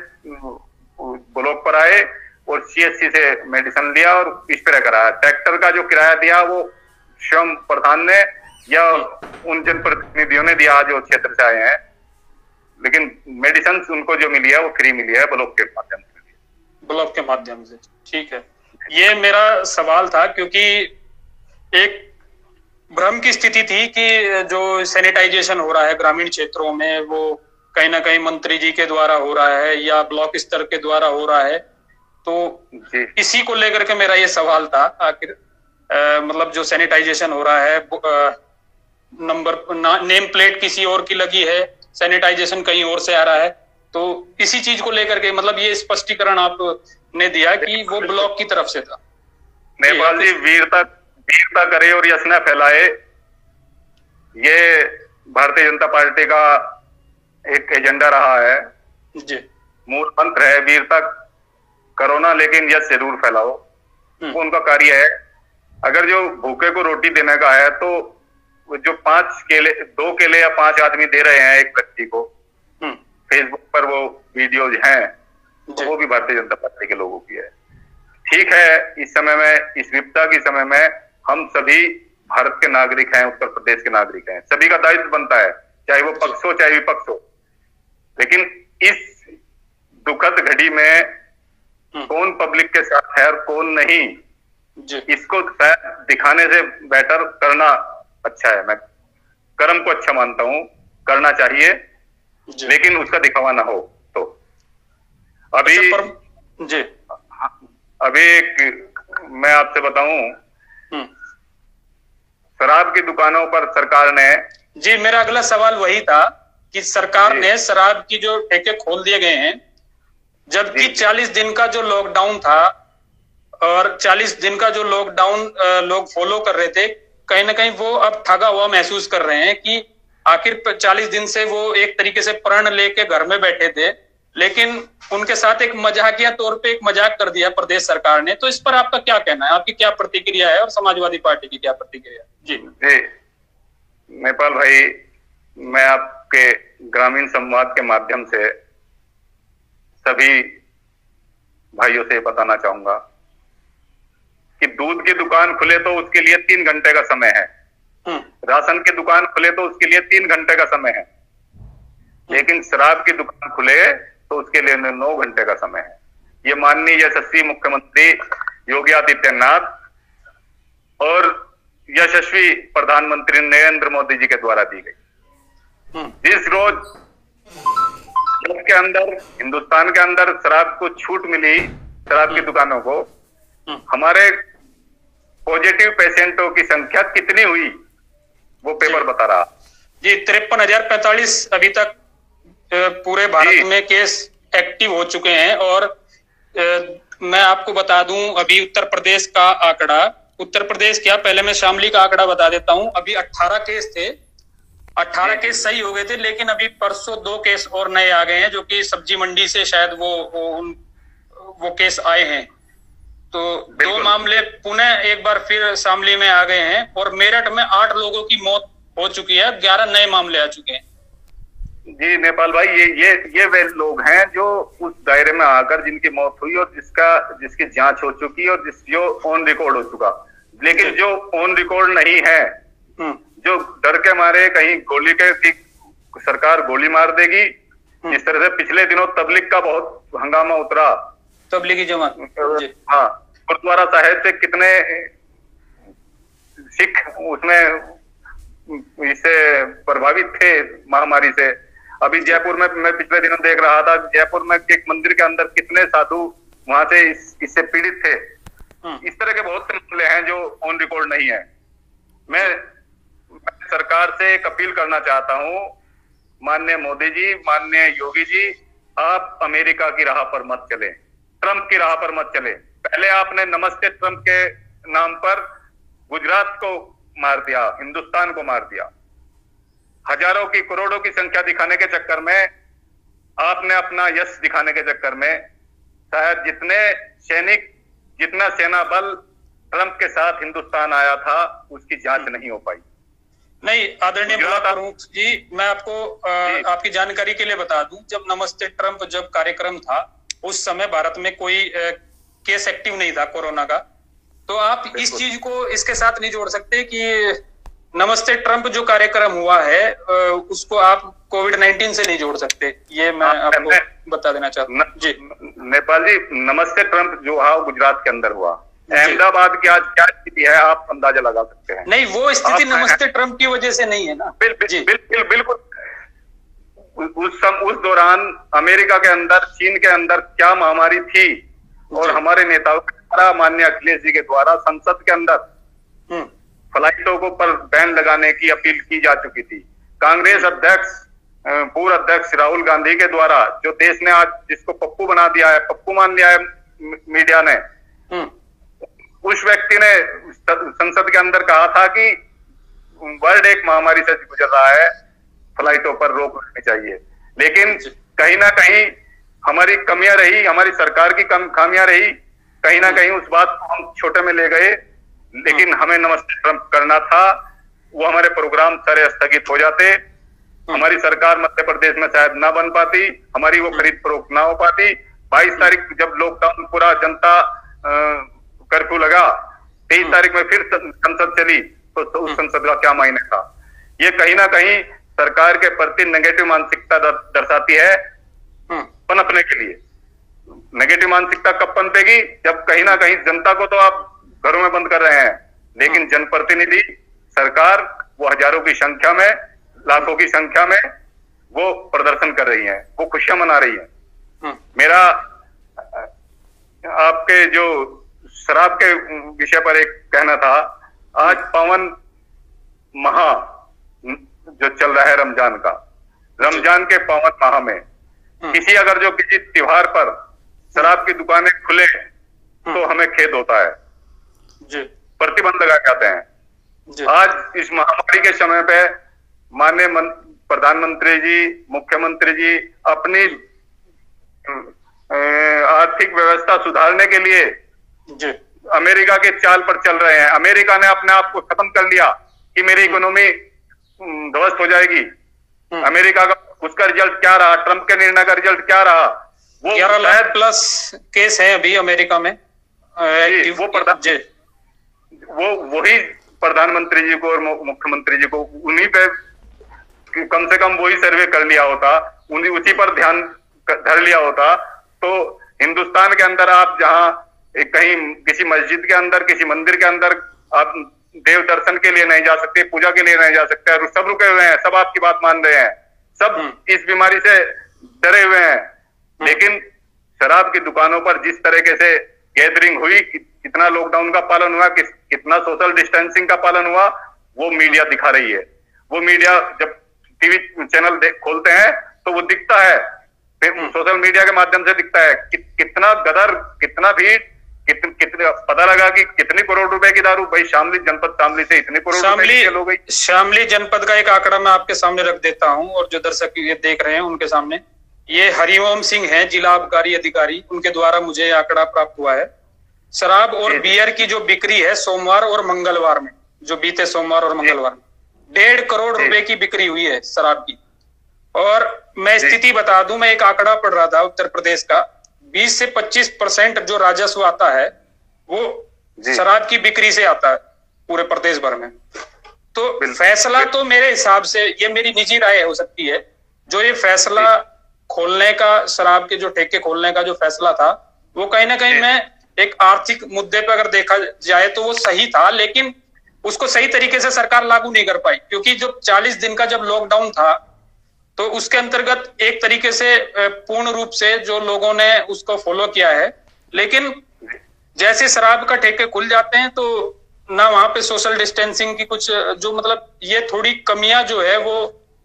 ब्लॉक पर आए और सीएचसी से मेडिसिन लिया और स्प्रे कराया। ट्रैक्टर का जो किराया दिया वो स्वयं प्रधान ने या उन जनप्रतिनिधियों ने दिया जो क्षेत्र से आए हैं, लेकिन मेडिसिन उनको जो मिली है वो फ्री मिली है ब्लॉक के माध्यम से। ब्लॉक के माध्यम से, ठीक है। ये मेरा सवाल था, क्योंकि एक भ्रम की स्थिति थी कि जो सैनिटाइजेशन हो रहा है ग्रामीण क्षेत्रों में, वो कहीं ना कहीं मंत्री जी के द्वारा हो रहा है या ब्लॉक स्तर के द्वारा हो रहा है। तो इसी को लेकर के मेरा ये सवाल था, आखिर मतलब जो सैनिटाइजेशन हो रहा है, नेम प्लेट किसी और की लगी है, सैनिटाइजेशन कहीं और से आ रहा है, तो इसी चीज को लेकर के मतलब ये स्पष्टीकरण आपने दिया कि वो ब्लॉक की तरफ से था। नेपाल जी वीरता करे और यश न फैलाए, ये भारतीय जनता पार्टी का एक एजेंडा रहा है जी। मूल मंत्र है, वीरता करो ना लेकिन यश जरूर फैलाओ। वो उनका कार्य है। अगर जो भूखे को रोटी देने का है, तो जो 5 केले, 2 केले या 5 आदमी दे रहे हैं एक व्यक्ति को, फेसबुक पर वो वीडियोज हैं, तो वो भी भारतीय जनता पार्टी के लोगों की है। ठीक है, इस समय में, इस विपदा के समय में हम सभी भारत के नागरिक हैं, उत्तर प्रदेश के नागरिक हैं, सभी का दायित्व बनता है, चाहे वो पक्ष हो चाहे विपक्ष हो। लेकिन इस दुखद घड़ी में कौन पब्लिक के साथ है और कौन नहीं, इसको दिखाने से बेटर करना अच्छा है। मैं कर्म को अच्छा मानता हूं, करना चाहिए, लेकिन उसका दिखावा ना हो। तो अभी जी, अभी मैं आपसे बताऊं, शराब की दुकानों पर सरकार ने, जी मेरा अगला सवाल वही था कि सरकार ने शराब की जो ठेके खोल दिए गए हैं, जबकि 40 दिन का जो लॉकडाउन था और 40 दिन का जो लॉकडाउन लोग फॉलो कर रहे थे, कहीं ना कहीं वो अब ठगा हुआ महसूस कर रहे हैं कि आखिर 40 दिन से वो एक तरीके से प्रण लेके घर में बैठे थे, लेकिन उनके साथ एक मजाकिया तौर पे एक मजाक कर दिया प्रदेश सरकार ने। तो इस पर आपका क्या कहना है, आपकी क्या प्रतिक्रिया है और समाजवादी पार्टी की क्या प्रतिक्रिया है? जी नेपाल भाई, मैं आपके ग्रामीण संवाद के माध्यम से सभी भाइयों से बताना चाहूंगा कि दूध की दुकान खुले तो उसके लिए 3 घंटे का समय है, राशन की दुकान खुले तो उसके लिए 3 घंटे का समय है, लेकिन शराब की दुकान खुले तो उसके लिए 9 घंटे का समय है। ये माननीय यशस्वी मुख्यमंत्री योगी आदित्यनाथ और यशस्वी प्रधानमंत्री नरेंद्र मोदी जी के द्वारा दी गई। जिस रोज देश के अंदर, हिंदुस्तान के अंदर शराब को छूट मिली, शराब की दुकानों को, हमारे पॉजिटिव पेशेंटों की संख्या कितनी हुई वो पेपर बता रहा। जी 53,045 अभी तक पूरे भारत में केस एक्टिव हो चुके हैं। और मैं आपको बता दूं, अभी उत्तर प्रदेश का आंकड़ा, उत्तर प्रदेश क्या, पहले मैं शामली का आंकड़ा बता देता हूं। अभी 18 केस थे, 18 केस सही हो गए थे, लेकिन अभी परसों 2 केस और नए आ गए हैं, जो कि सब्जी मंडी से शायद वो केस आए हैं। तो 2 मामले पुनः एक बार फिर शामली में आ गए हैं, और मेरठ में 8 लोगों की मौत हो चुकी है, 11 नए मामले आ चुके हैं। जी नेपाल भाई, ये वे लोग हैं जो उस दायरे में आकर जिनकी मौत हुई और जिसकी जांच हो चुकी और जो ऑन रिकॉर्ड हो चुका। लेकिन जो ऑन रिकॉर्ड नहीं है, जो डर के मारे कहीं गोली के सरकार गोली मार देगी, इस तरह से पिछले दिनों तबलीग का बहुत हंगामा उतरा, तबलीगी जमात। हाँ, गुरुद्वारा साहिब से कितने सिख उसमें इससे प्रभावित थे महामारी से। अभी जयपुर में मैं पिछले दिनों देख रहा था, जयपुर में एक मंदिर के अंदर कितने साधु वहां से इससे पीड़ित थे। इस तरह के बहुत से मामले हैं जो ऑन रिकॉर्ड नहीं है। मैं सरकार से एक अपील करना चाहता हूं, माननीय मोदी जी, माननीय योगी जी, आप अमेरिका की राह पर मत चले, ट्रंप की राह पर मत चले। पहले आपने नमस्ते ट्रंप के नाम पर गुजरात को मार दिया, हिंदुस्तान को मार दिया। हजारों की, करोड़ों की संख्या दिखाने के चक्कर में, आपने अपना यश दिखाने के चक्कर में शायद जितना सेना बल ट्रंप के साथ हिंदुस्तान आया था उसकी जांच नहीं हो पाई। नहीं आदरणीय प्रमुख जी, मैं आपको आपकी जानकारी के लिए बता दूं, जब नमस्ते ट्रंप जब कार्यक्रम था, उस समय भारत में कोई केस एक्टिव नहीं था कोरोना का। तो आप इस चीज को इसके साथ नहीं जोड़ सकते कि नमस्ते ट्रंप जो कार्यक्रम हुआ है उसको आप कोविड-19 से नहीं जोड़ सकते। ये मैं आपको बता देना चाहता हूँ। जी नेपाल जी, नमस्ते ट्रंप जो हुआ गुजरात के अंदर हुआ, अहमदाबाद की आज क्या स्थिति है आप अंदाजा लगा सकते हैं। नहीं, वो स्थिति नमस्ते ट्रंप की वजह से नहीं है ना। बिल्कुल। उस दौरान अमेरिका के अंदर, चीन के अंदर क्या महामारी थी और हमारे नेताओं के द्वारा, माननीय अखिलेश जी के द्वारा संसद के अंदर फ्लाइटों को पर बैन लगाने की अपील की जा चुकी थी। कांग्रेस अध्यक्ष, पूर्व अध्यक्ष राहुल गांधी के द्वारा, जो देश ने आज जिसको पप्पू बना दिया है, पप्पू मान लिया है मीडिया ने, उस व्यक्ति ने संसद के अंदर कहा था कि वर्ल्ड एक महामारी से गुजर रहा है, फ्लाइटों पर रोक लगनी चाहिए। लेकिन कहीं ना कहीं हमारी कमियां रही, हमारी सरकार की खामियां रही, कहीं ना कहीं उस बात को हम छोटे में ले गए। लेकिन हमें नमस्ते ट्रंप करना था, वो हमारे प्रोग्राम सारे स्थगित हो जाते, हमारी सरकार मध्य प्रदेश में शायद ना बन पाती, हमारी वो खरीद फरोख्त ना हो पाती। 22 तारीख जब लॉकडाउन पूरा जनता कर्फ्यू लगा, 23 तारीख में फिर संसद चली, तो उस संसद का क्या मायने था। ये कहीं ना कहीं सरकार के प्रति नेगेटिव मानसिकता दर्शाती है पनपने के लिए। नेगेटिव मानसिकता कब पनपेगी, जब कहीं ना कहीं जनता को तो आप घरों में बंद कर रहे हैं, लेकिन जनप्रतिनिधि, सरकार, वो हजारों की संख्या में, लाखों की संख्या में वो प्रदर्शन कर रही है, वो खुशियां मना रही है। मेरा आपके जो शराब के विषय पर एक कहना था, आज पावन माह जो चल रहा है रमजान का, रमजान के पावन माह में किसी त्योहार पर शराब की दुकानें खुले तो हमें खेद होता है, प्रतिबंध लगा जाते हैं। आज इस महामारी के समय पे माननीय प्रधानमंत्री जी, मुख्यमंत्री जी अपनी आर्थिक व्यवस्था सुधारने के लिए अमेरिका के चाल पर चल रहे हैं। अमेरिका ने अपने आप को खत्म कर लिया कि मेरी इकोनॉमी ध्वस्त हो जाएगी। अमेरिका का उसका रिजल्ट क्या रहा, ट्रंप के निर्णय का रिजल्ट क्या रहा, वो 11 लाख प्लस केस है अभी अमेरिका में। वही प्रधानमंत्री जी को और मुख्यमंत्री जी को, उन्हीं पे कम से कम वही सर्वे कर लिया होता, उसी पर ध्यान धर लिया होता, तो हिंदुस्तान के अंदर आप जहां कहीं किसी मस्जिद के अंदर, किसी मंदिर के अंदर आप देव दर्शन के लिए नहीं जा सकते, पूजा के लिए नहीं जा सकते, सब रुके हुए हैं, सब आपकी बात मान रहे हैं, सब इस बीमारी से डरे हुए हैं। लेकिन शराब की दुकानों पर जिस तरीके से गैदरिंग हुई, कितना लॉकडाउन का पालन हुआ, कितना सोशल डिस्टेंसिंग का पालन हुआ, वो मीडिया दिखा रही है। वो मीडिया जब टीवी चैनल खोलते हैं तो वो दिखता है, फिर सोशल मीडिया के माध्यम से दिखता है कितना गदर, कितना भीड़, कितने पता लगा कि कितनी करोड़ रुपए की दारू, भाई शामली जनपद, शामली से इतने करोड़ रुपए की सेल हो गई। शामली जनपद का एक आंकड़ा मैं आपके सामने रख देता हूं और जो दर्शक ये देख रहे हैं उनके सामने, ये हरिओम सिंह हैं, जिला आबकारी अधिकारी, उनके द्वारा मुझे आंकड़ा प्राप्त हुआ है। शराब और बियर की जो बिक्री है सोमवार और मंगलवार में, जो बीते सोमवार और मंगलवार में 1.5 करोड़ रुपए की बिक्री हुई है शराब की। और मैं स्थिति बता दूं, मैं एक आंकड़ा पढ़ रहा था उत्तर प्रदेश का, 20 से 25% जो राजस्व आता है वो शराब की बिक्री से आता है पूरे प्रदेश भर में। तो फैसला तो मेरे हिसाब से, ये मेरी निजी राय हो सकती है, जो ये फैसला खोलने का, शराब के जो ठेके खोलने का जो फैसला था, वो कहीं ना कहीं मैं एक आर्थिक मुद्दे पर अगर देखा जाए तो वो सही था, लेकिन उसको सही तरीके से सरकार लागू नहीं कर पाई, क्योंकि जो 40 दिन का जब लॉकडाउन था तो उसके अंतर्गत एक तरीके से पूर्ण रूप से जो लोगों ने उसको फॉलो किया है, लेकिन जैसे शराब का ठेके खुल जाते हैं तो ना वहां पे सोशल डिस्टेंसिंग की कुछ जो मतलब ये थोड़ी कमियां जो है वो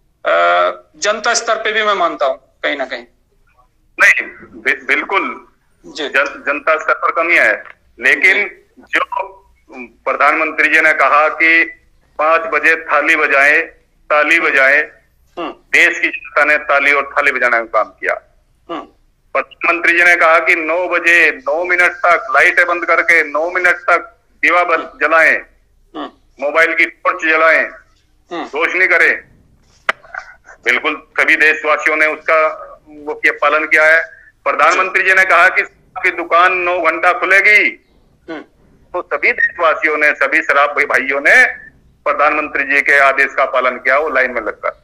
जनता स्तर पे भी मैं मानता हूं कहीं ना कहीं। नहीं, बिल्कुल जनता स्तर पर कमी है, लेकिन जो प्रधानमंत्री जी ने कहा कि 5 बजे थाली बजाएं, ताली बजाएं, देश की जनता ने ताली और थाली बजाने का काम किया। प्रधानमंत्री जी ने कहा कि 9 बजे 9 मिनट तक लाइटें बंद करके 9 मिनट तक दीवा जलाएं, मोबाइल की टॉर्च जलाएं, रोशनी करें। बिल्कुल सभी देशवासियों ने उसका वो पालन किया है। प्रधानमंत्री जी ने कहा कि की दुकान 9 घंटा खुलेगी, तो सभी देशवासियों ने, सभी शराब भाइयों ने प्रधानमंत्री जी के आदेश का पालन किया, वो लाइन में लगकर।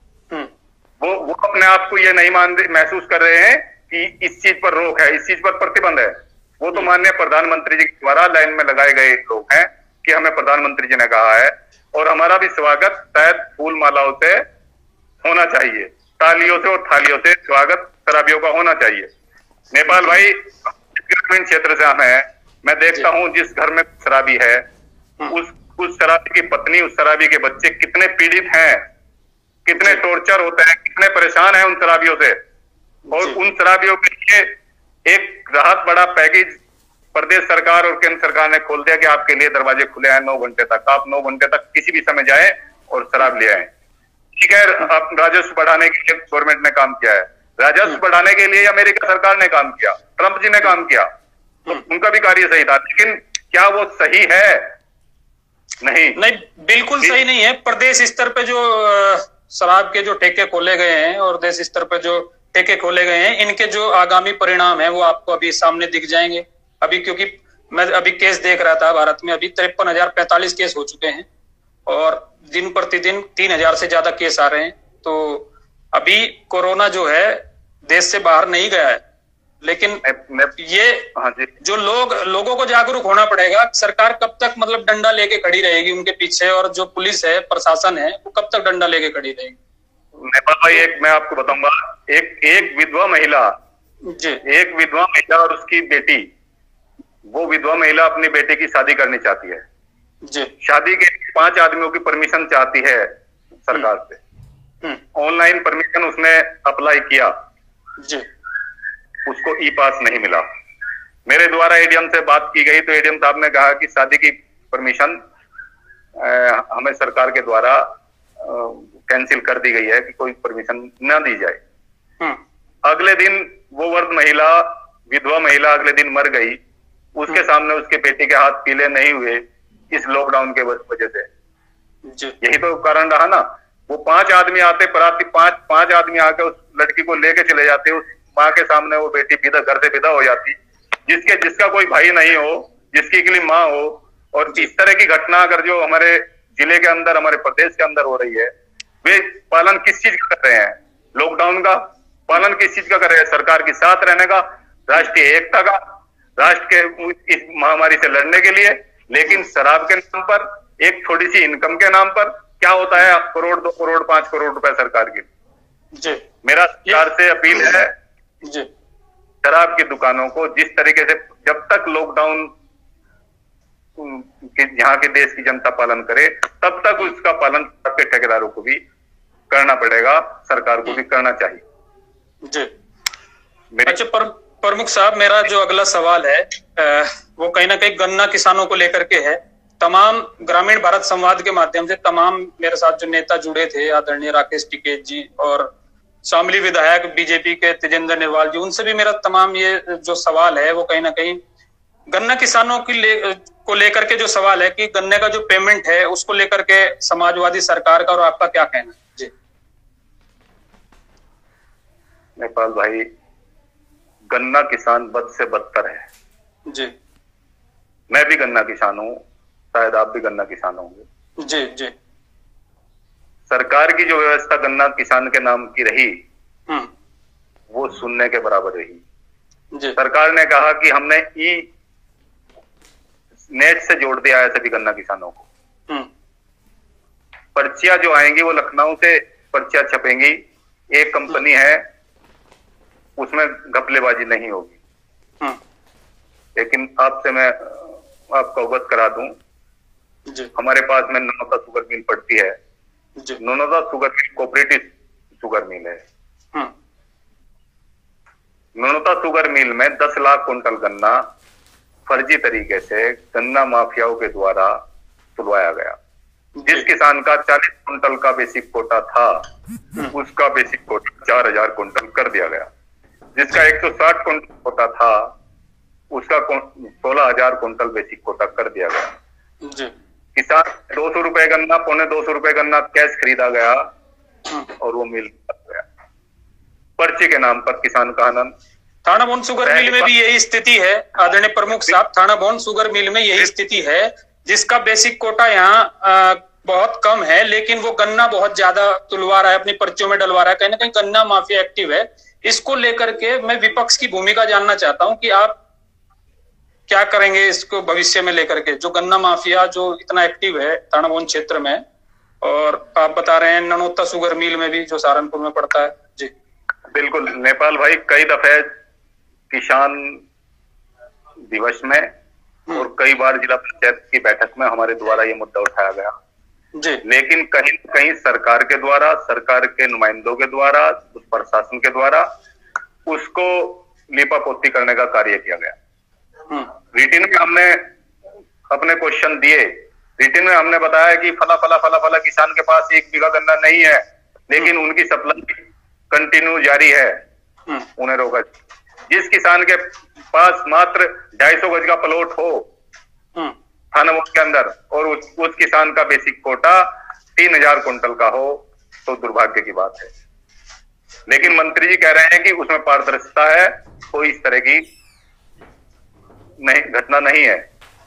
वो अपने आप को ये नहीं महसूस कर रहे हैं कि इस चीज पर रोक है, इस चीज पर प्रतिबंध है। वो तो माननीय प्रधानमंत्री जी के द्वारा लाइन में लगाए गए लोग हैं कि हमें प्रधानमंत्री जी ने कहा है, और हमारा भी स्वागत शायद फूल मालाओं से होना चाहिए, तालियों से और थालियों से स्वागत शराबियों का होना चाहिए। नेपाल भाई, ग्रामीण क्षेत्र से हम हैं, मैं देखता हूं जिस घर में शराबी है, उस शराबी की पत्नी, उस शराबी के बच्चे कितने पीड़ित हैं, कितने टॉर्चर होते हैं, कितने परेशान हैं उन शराबियों से। और उन शराबियों के लिए एक राहत बड़ा पैकेज प्रदेश सरकार और केंद्र सरकार ने खोल दिया कि आपके लिए दरवाजे खुले हैं 9 घंटे तक, आप 9 घंटे तक किसी भी समय जाएं और शराब ले आए। ठीक है, आप राजस्व बढ़ाने के लिए गवर्नमेंट ने काम किया है, राजस्व बढ़ाने के लिए अमेरिका सरकार ने काम किया, ट्रंप जी ने काम किया, तो उनका भी कार्य सही था, लेकिन क्या वो सही है? नहीं, बिल्कुल सही नहीं है। प्रदेश स्तर पे जो शराब के जो ठेके खोले गए हैं और देश स्तर पे जो ठेके खोले गए हैं, इनके जो आगामी परिणाम है वो आपको अभी सामने दिख जाएंगे। अभी क्योंकि मैं अभी केस देख रहा था, भारत में अभी 53,045 केस हो चुके हैं और दिन प्रतिदिन 3,000 से ज्यादा केस आ रहे हैं। तो अभी कोरोना जो है देश से बाहर नहीं गया है, लेकिन ये जो लोगों को जागरूक होना पड़ेगा। सरकार कब तक मतलब डंडा लेके खड़ी रहेगी उनके पीछे, और जो पुलिस है, प्रशासन है, वो कब तक डंडा लेके खड़ी रहेगी? नेपाल भाई, एक मैं आपको बताऊंगा, एक विधवा महिला जी, एक विधवा महिला और उसकी बेटी, वो विधवा महिला अपनी बेटी की शादी करनी चाहती है जी। शादी के 5 आदमियों की परमिशन चाहती है सरकार से। ऑनलाइन परमिशन उसने अप्लाई किया जी, उसको ई पास नहीं मिला। मेरे द्वारा एडीएम से बात की गई तो एडीएम साहब ने कहा कि शादी की परमिशन हमें सरकार के द्वारा कैंसिल कर दी गई है कि कोई परमिशन न दी जाए। अगले दिन वो वर्ग महिला, विधवा महिला अगले दिन मर गई। उसके सामने उसके बेटे के हाथ पीले नहीं हुए इस लॉकडाउन के वजह से। यही तो कारण रहा ना। वो 5 आदमी आते, पराती 5 आदमी आके उस लड़की को लेके चले जाते, उस माँ के सामने वो बेटी घर से विदा हो जाती, जिसका कोई भाई नहीं हो, जिसकी अकेली माँ हो। और इस तरह की घटना अगर जो हमारे जिले के अंदर, हमारे प्रदेश के अंदर हो रही है, वे पालन किस चीज का कर रहे हैं? लॉकडाउन का पालन किस चीज का कर रहे हैं? सरकार के साथ रहने का, राष्ट्रीय एकता का, राष्ट्र के इस महामारी से लड़ने के लिए। लेकिन शराब के नाम पर, एक छोटी सी इनकम के नाम पर क्या होता है? करोड़, 2 करोड़, 5 करोड़ रुपए सरकार की। जी, मेरा सरकार से अपील है जी, शराब की दुकानों को जिस तरीके से, जब तक लॉकडाउन यहाँ के देश की जनता पालन करे, तब तक उसका पालन सबके ठेकेदारों को भी करना पड़ेगा, सरकार को भी करना चाहिए। जी। अच्छा, प्रमुख साहब, मेरा जो अगला सवाल है वो कहीं ना कहीं गन्ना किसानों को लेकर के है। तमाम ग्रामीण भारत संवाद के माध्यम से तमाम मेरे साथ जो नेता जुड़े थे, आदरणीय राकेश टिकैत जी और शामली विधायक बीजेपी के तेजेंद्र निर्वाल जी, उनसे भी मेरा तमाम ये जो सवाल है वो कहीं ना कहीं गन्ना किसानों को लेकर के जो सवाल है कि गन्ने का जो पेमेंट है उसको लेकर के समाजवादी सरकार का, और आपका क्या कहना है? जी। नेपाल भाई, गन्ना किसान बद से बदतर है। जी। मैं भी गन्ना किसान हूं, शायद आप भी गन्ना किसान होंगे। जी जी। सरकार की जो व्यवस्था गन्ना किसान के नाम की रही, वो सुनने के बराबर रही। जी। सरकार ने कहा कि हमने नेट से जोड़ दिया है सभी गन्ना किसानों को। पर्चियां जो आएंगी वो लखनऊ से पर्चियां छपेंगी, एक कंपनी है, उसमें घपलेबाजी नहीं होगी। लेकिन आपसे मैं आपको अवगत करा दूं, हमारे पास में नौनोता शुगर मिल पड़ती है। Nanauta sugar mill cooperative sugar mill है। नौनोता शुगर मिल में 10 लाख कुंटल गन्ना फर्जी तरीके से गन्ना माफियाओं के द्वारा तुलवाया गया। जिस किसान का 40 कुंटल का बेसिक कोटा था, उसका बेसिक कोटा 4,000 कुंटल कर दिया गया। जिसका 160 कुंटल कोटा था, उसका 16,000 कुंटल बेसिक कोटा कर दिया गया। किसान 200 रुपए गन्ना, 250 रुपए गन्ना कैश खरीदा गया और वो मिल गया। पर्चे के नाम पर किसान का आनंद। थाना बोन शुगर मिल में भी यही स्थिति है आदरणीय प्रमुख साहब। थाना बोन शुगर मिल में यही स्थिति है, जिसका बेसिक कोटा यहाँ बहुत कम है, लेकिन वो गन्ना बहुत ज्यादा तुलवा रहा है, अपनी पर्चियों में डलवा रहा है। कहीं ना कहीं गन्ना माफिया एक्टिव है। इसको लेकर के मैं विपक्ष की भूमिका जानना चाहता हूं कि आप क्या करेंगे इसको भविष्य में लेकर के, जो गन्ना माफिया जो इतना एक्टिव है थानाबोन क्षेत्र में, और आप बता रहे हैं ननौता शुगर मिल में भी जो सहारनपुर में पड़ता है। जी बिल्कुल नेपाल भाई, कई दफे किसान दिवस में और कई बार जिला पंचायत की बैठक में हमारे द्वारा ये मुद्दा उठाया गया जी, लेकिन कहीं कहीं सरकार के द्वारा, सरकार के नुमाइंदों के द्वारा, उस प्रशासन के द्वारा उसको लिपापोती करने का कार्य किया गया। रिटिन में हमने अपने क्वेश्चन दिए, रिटिन में हमने बताया कि फला फला फला फला किसान के पास 1 बीघा गन्ना नहीं है, लेकिन उनकी सप्लाई कंटिन्यू जारी है, उन्हें रोका। जिस किसान के पास मात्र 250 गज का प्लॉट हो थानाबोन के अंदर और उस किसान का बेसिक कोटा 3000 कुंटल का हो तो दुर्भाग्य की बात है। लेकिन मंत्री जी कह रहे हैं कि उसमें पारदर्शिता है, कोई इस तरह की नहीं घटना नहीं है।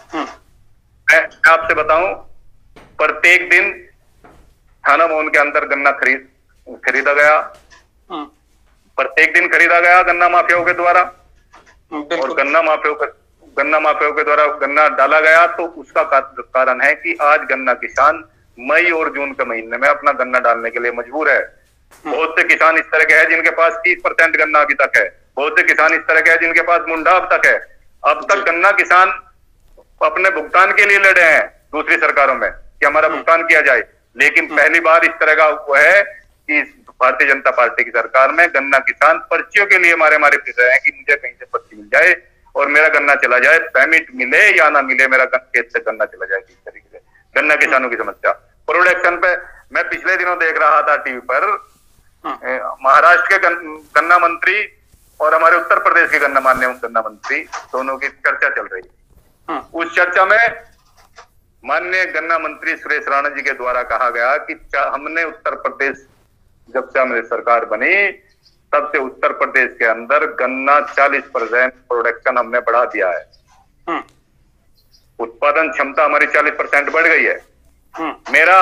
मैं आपसे बताऊं, प्रत्येक दिन थानाबोन के अंदर गन्ना खरीदा गया, प्रत्येक दिन खरीदा गया गन्ना माफियाओं के द्वारा, और गन्ना माफियाओं के द्वारा गन्ना डाला गया। तो उसका कारण है कि आज गन्ना किसान मई और जून के महीने में अपना गन्ना डालने के लिए मजबूर है। बहुत से किसान इस तरह के हैं जिनके पास 30% गन्ना अभी तक है, बहुत से किसान इस तरह के हैं जिनके पास मुंडा अब तक है। अब तक गन्ना किसान अपने भुगतान के लिए लड़े हैं दूसरी सरकारों में कि हमारा भुगतान किया जाए, लेकिन पहली बार इस तरह का हुआ है कि भारतीय जनता पार्टी की सरकार में गन्ना किसान पर्चियों के लिए मारे फिर रहे हैं कि मुझे कहीं से पर्ची मिल जाए और मेरा गन्ना चला जाए, पेमेंट मिले या ना मिले, मेरा खेत से गन्ना चला जाए। इस तरीके से गन्ना किसानों की समस्या। प्रोडक्शन पे मैं पिछले दिनों देख रहा था टीवी पर, महाराष्ट्र के गन्ना मंत्री और हमारे उत्तर प्रदेश के माननीय गन्ना मंत्री दोनों की चर्चा चल रही है। उस चर्चा में माननीय गन्ना मंत्री सुरेश राणा जी के द्वारा कहा गया कि हमने उत्तर प्रदेश, जब से हमारी सरकार बनी तब से उत्तर प्रदेश के अंदर गन्ना 40% प्रोडक्शन हमने बढ़ा दिया है, उत्पादन क्षमता हमारी 40% बढ़ गई है। मेरा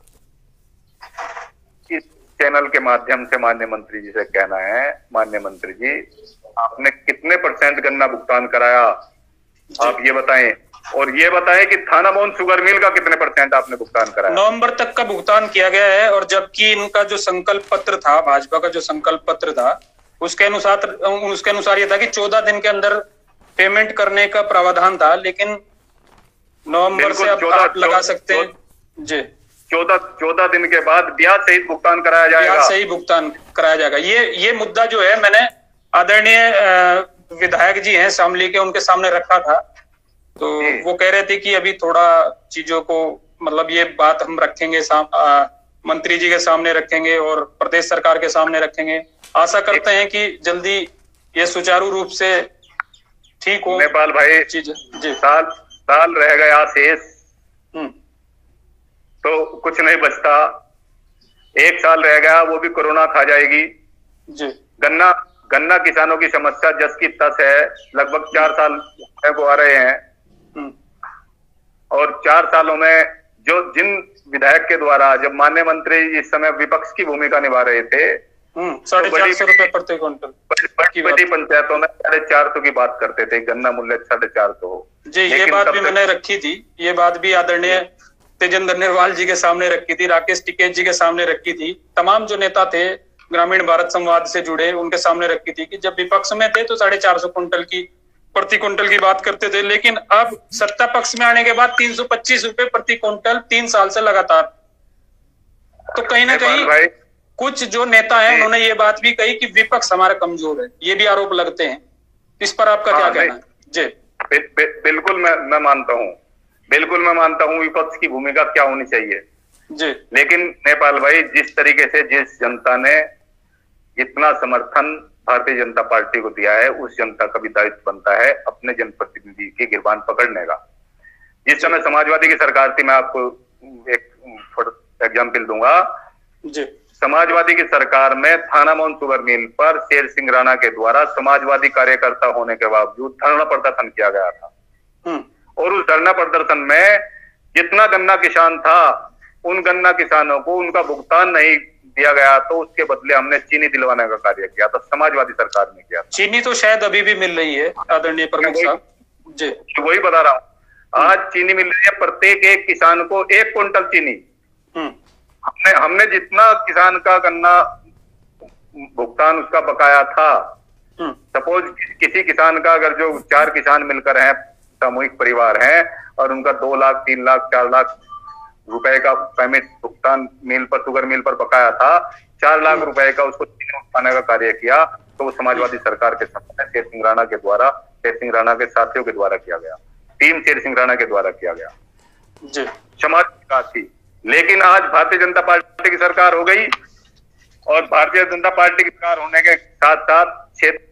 इस चैनल के माध्यम से माननीय मंत्री जी से कहना है, माननीय मंत्री जी आपने कितने % गन्ना भुगतान कराया आप ये बताएं, और ये बताएं कि थानाबोन शुगर मिल का कितने % आपने भुगतान कराया। नवंबर तक का भुगतान किया गया है, और जबकि इनका जो संकल्प पत्र था, भाजपा का जो संकल्प पत्र था, उसके अनुसार ये था कि 14 दिन के अंदर पेमेंट करने का प्रावधान था, लेकिन नवंबर से अब आप लगा सकते हैं जी 14 दिन के बाद ब्याज सहित भुगतान कराया जाएगा। ब्याज सहित भुगतान कराया जाएगा। ये मुद्दा जो है मैंने आदरणीय विधायक जी हैं शामली के, उनके सामने रखा था, तो वो कह रहे थे कि अभी थोड़ा चीजों को, मतलब ये बात हम रखेंगे मंत्री जी के सामने रखेंगे और प्रदेश सरकार के सामने रखेंगे। आशा करते हैं कि जल्दी ये सुचारू रूप से ठीक हो। नेपाल भाई चीज जी साल रह गया शेष, तो कुछ नहीं बचता। 1 साल रह गया, वो भी कोरोना खा जाएगी जी। गन्ना किसानों की समस्या जस की तस है, लगभग 4 साल को आ रहे हैं, और 4 सालों में जो जिन विधायक के द्वारा, जब माननीय मंत्री इस समय विपक्ष की भूमिका निभा रहे थे, 450 रुपए प्रति क्विंटल बड़ी पंचायतों में 450 की बात करते थे, गन्ना मूल्य 450 हो जी। ये बात भी मैंने रखी थी, ये बात भी आदरणीय तेजेंद्र निर्वाल जी के सामने रखी थी, राकेश टिकैत जी के सामने रखी थी, तमाम जो नेता थे ग्रामीण भारत संवाद से जुड़े उनके सामने रखी थी कि जब विपक्ष में थे तो 450 कुंटल की प्रति क्विंटल की बात करते थे, लेकिन अब सत्ता पक्ष में आने के बाद 325 रुपए प्रति क्विंटल 3 साल से लगातार। तो कहीं ना कहीं कुछ जो नेता हैं उन्होंने ये बात भी कही कि विपक्ष हमारा कमजोर है, ये भी आरोप लगते हैं। इस पर आपका क्या कहना है जी? बिल्कुल मैं मानता हूँ, बिल्कुल मैं मानता हूँ विपक्ष की भूमिका क्या होनी चाहिए जी। लेकिन नेपाल भाई, जिस तरीके से जिस जनता ने इतना समर्थन भारतीय जनता पार्टी को दिया है, उस जनता का भी दायित्व बनता है अपने जनप्रतिनिधि की गिरबान पकड़ने का। जिस समय समाजवादी की सरकार थी, मैं आपको एक एग्जाम्पल दूंगा जी। समाजवादी की सरकार में थानाबोन शुगर मिल पर शेर सिंह राणा के द्वारा समाजवादी कार्यकर्ता होने के बावजूद धरना प्रदर्शन किया गया था, और उस धरना प्रदर्शन में जितना गन्ना किसान था, उन गन्ना किसानों को उनका भुगतान नहीं दिया गया, तो उसके बदले हमने चीनी दिलवाने का कार्य किया था, समाजवादी सरकार ने किया था। चीनी तो शायद अभी भी मिल रही है आदरणीय प्रमुख साहब जी वही बता रहा हूँ। आज चीनी मिल रही है प्रत्येक एक किसान को 1 क्विंटल चीनी। हमने जितना किसान का गन्ना भुगतान उसका बकाया था, सपोज किसी किसान का अगर जो 4 किसान मिलकर हैं, सामूहिक परिवार हैं, और उनका 2 लाख 3 लाख 4 लाख रुपए का पेमेंट भुगतान मिल पर, शुगर मिल पर बकाया था, 4 लाख रुपए का उसको उठाने का कार्य किया, तो वो समाजवादी सरकार के समय शेर सिंह राणा के द्वारा, शेर सिंह राणा के साथियों के द्वारा किया गया, टीम शेर सिंह राणा के द्वारा किया गया जी, समाज विकास थी। लेकिन आज भारतीय जनता पार्टी की सरकार हो गई, और भारतीय जनता पार्टी की सरकार होने के साथ साथ क्षेत्र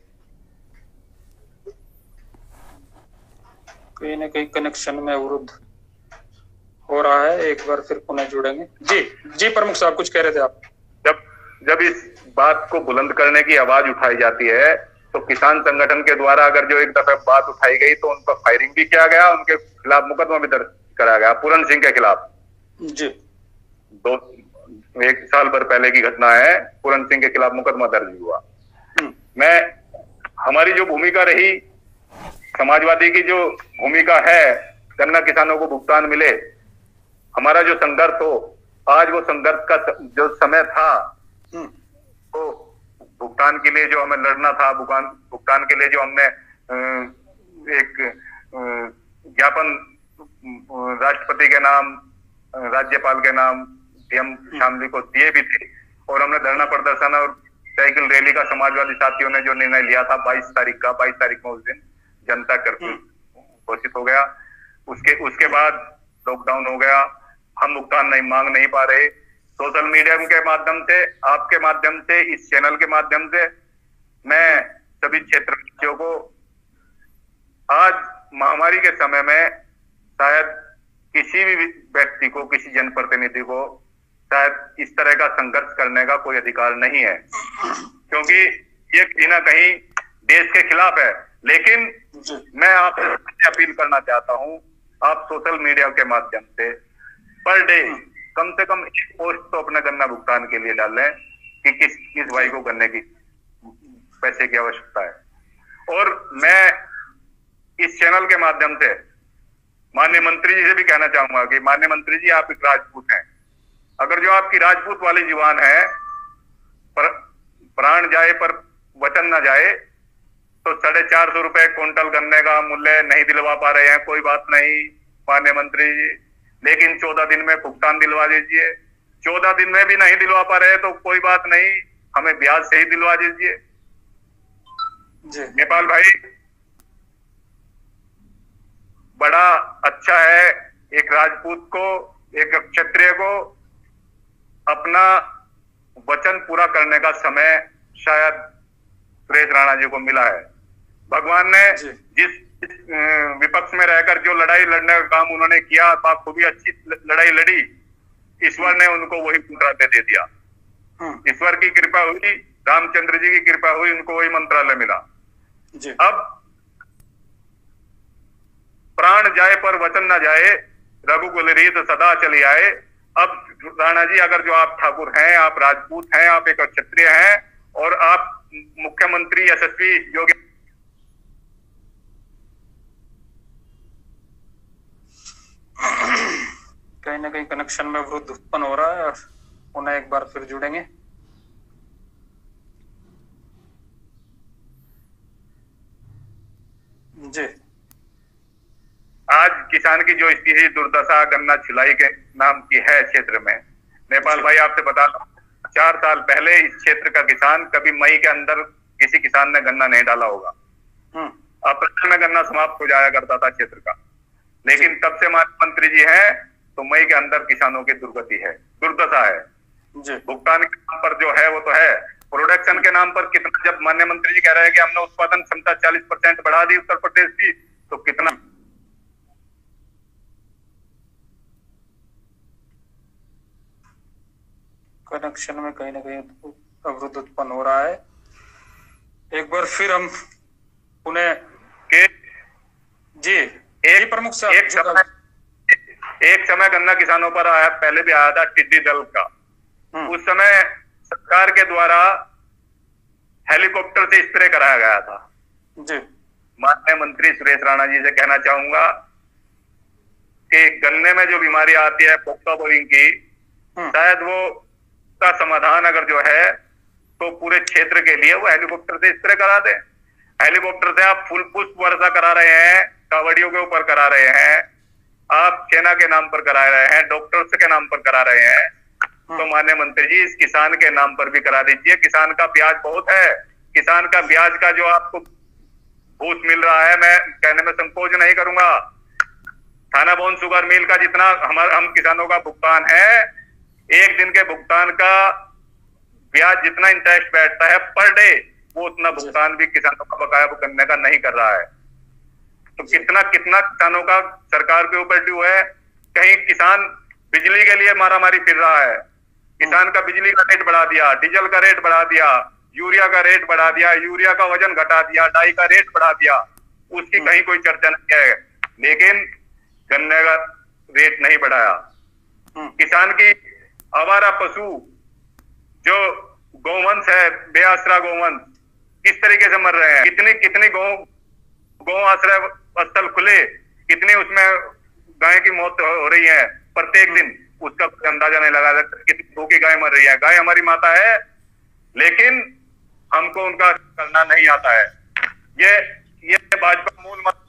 कहीं ना कहीं कनेक्शन में अवरुद्ध हो रहा है। एक बार फिर पुनः जुड़ेंगे। जी जी प्रमुख साहब, कुछ कह रहे थे आप। जब इस बात को बुलंद करने की आवाज उठाई जाती है, तो किसान संगठन के द्वारा अगर जो एक दफा बात उठाई गई तो उन पर फायरिंग भी किया गया, उनके खिलाफ मुकदमा भी दर्ज कराया गया, पूरन सिंह के खिलाफ। जी 1 साल भर पहले की घटना है, पूरन सिंह के खिलाफ मुकदमा दर्ज हुआ। हमारी जो भूमिका रही, समाजवादी की जो भूमिका है, गन्ना किसानों को भुगतान मिले, हमारा जो संघर्ष हो, आज वो संघर्ष का जो समय था, तो भुगतान के लिए जो हमें लड़ना था, भुगतान के लिए जो हमने एक ज्ञापन राष्ट्रपति के नाम, राज्यपाल के नाम, डीएम शामली को दिए भी थे, और हमने धरना प्रदर्शन और साइकिल रैली का समाजवादी साथियों ने जो निर्णय लिया था 22 तारीख में उस दिन जनता कर्फ्यू घोषित हो गया। उसके बाद लॉकडाउन हो गया, हम भुगतान मांग नहीं पा रहे। सोशल मीडिया के माध्यम से, आपके माध्यम से, इस चैनल के माध्यम से मैं सभी क्षेत्रवासियों को, आज महामारी के समय में शायद किसी भी व्यक्ति को, किसी जनप्रतिनिधि को शायद इस तरह का संघर्ष करने का कोई अधिकार नहीं है, क्योंकि ये कहीं ना कहीं देश के खिलाफ है। लेकिन मैं आपसे अपील करना चाहता हूं, आप सोशल मीडिया के माध्यम से पर डे कम से कम 1 पोस्ट तो अपने गन्ना भुगतान के लिए डालें कि किस भाई को गन्ने की पैसे की आवश्यकता है। और मैं इस चैनल के माध्यम से माननीय मंत्री जी से भी कहना चाहूंगा कि माननीय मंत्री जी, आप एक राजपूत हैं, अगर जो आपकी राजपूत वाली जुबान है, पर प्राण जाए पर वचन ना जाए, तो 450 रुपए क्विंटल गन्ने का मूल्य नहीं दिलवा पा रहे हैं, कोई बात नहीं माननीय मंत्री जी, लेकिन 14 दिन में भुगतान दिलवा दीजिए। 14 दिन में भी नहीं दिलवा पा रहे तो कोई बात नहीं, हमें ब्याज से ही दिलवा दीजिए। नेपाल भाई, बड़ा अच्छा है एक राजपूत को, एक क्षत्रिय को अपना वचन पूरा करने का समय शायद सुरेश राणा जी को मिला है। भगवान ने जिस विपक्ष में रहकर जो लड़ाई लड़ने का काम उन्होंने किया, खूबी अच्छी लड़ाई लड़ी, ईश्वर ने उनको वही मंत्रालय दे दिया। ईश्वर की कृपा हुई, रामचंद्र जी की कृपा हुई, उनको वही मंत्रालय मिला। अब प्राण जाए पर वचन न जाए, रघुकुल रीत सदा चली आए। अब राणा जी, अगर जो आप ठाकुर हैं, आप राजपूत हैं, आप एक क्षत्रिय हैं, और आप मुख्यमंत्री यशस्वी योगी, कहीं ना कहीं कनेक्शन में वृद्ध उत्पन्न हो रहा है, और उन्हें एक बार फिर जुड़ेंगे। जी, आज किसान की जो स्थिति दुर्दशा गन्ना छिलाई के नाम की है क्षेत्र में, नेपाल भाई आपसे बता दूं, 4 साल पहले इस क्षेत्र का किसान कभी मई के अंदर किसी किसान ने गन्ना नहीं डाला होगा। अप्रैल में गन्ना समाप्त हो जाया करता था क्षेत्र का, लेकिन तब से मंत्री जी हैं तो मई के अंदर किसानों की दुर्गति है, दुर्दशा है। भुगतान के नाम पर जो है वो तो है, प्रोडक्शन के नाम पर कितना, जब माननीय मंत्री जी कह रहे हैं कि हमने उत्पादन क्षमता 40% बढ़ा दी उत्तर प्रदेश की, तो कितना कनेक्शन में कहीं ना कहीं अवरुद्ध उत्पन्न हो रहा है। एक बार फिर हम पुनः जी एक प्रमुख साहब, एक समय गन्ना किसानों पर आया, पहले भी आया था टिड्डी दल का। उस समय सरकार के द्वारा हेलीकॉप्टर से स्प्रे कराया गया था। माननीय मंत्री सुरेश राणा जी से कहना चाहूंगा कि गन्ने में जो बीमारी आती है पोक्का बोइंग की, शायद वो का समाधान अगर जो है तो पूरे क्षेत्र के लिए वो हेलीकॉप्टर से स्प्रे करा दे। हेलीकॉप्टर से आप फुल पुष्प वर्षा करा रहे हैं, कावड़ियों के ऊपर करा रहे हैं, आप सेना के नाम पर करा रहे हैं, डॉक्टर्स के नाम पर करा रहे हैं, तो माननीय मंत्री जी इस किसान के नाम पर भी करा दीजिए। किसान का ब्याज बहुत है, किसान का ब्याज का जो आपको घूस मिल रहा है, मैं कहने में संकोच नहीं करूंगा, थाना बोन शुगर मिल का जितना हम किसानों का भुगतान है, एक दिन के भुगतान का ब्याज जितना इंटरेस्ट बैठता है पर डे, वो उतना भुगतान भी किसानों का बकाया करने का नहीं कर रहा है। तो कितना कितना किसानों का सरकार के ऊपर ड्यू है। कहीं किसान बिजली के लिए मारामारी फिर रहा है, किसान का बिजली का रेट बढ़ा दिया, डीजल का रेट बढ़ा दिया, यूरिया का रेट बढ़ा दिया, यूरिया का वजन घटा दिया, डाई का रेट बढ़ा दिया, उसकी कहीं कोई चर्चा नहीं है। लेकिन गन्ने का रेट नहीं बढ़ाया। किसान की आवारा पशु जो गौवंश है, बेआसरा गौवंश, किस तरीके से मर रहे हैं, कितनी कितनी गौ आश्रय स्थल खुले, कितनी उसमें गाय की मौत हो रही है प्रत्येक दिन, उसका कोई अंदाजा नहीं लगा सकता। कितनी भूखी गाय मर रही है। गाय हमारी माता है, लेकिन हमको उनका करना नहीं आता है। ये भाजपा मूल मत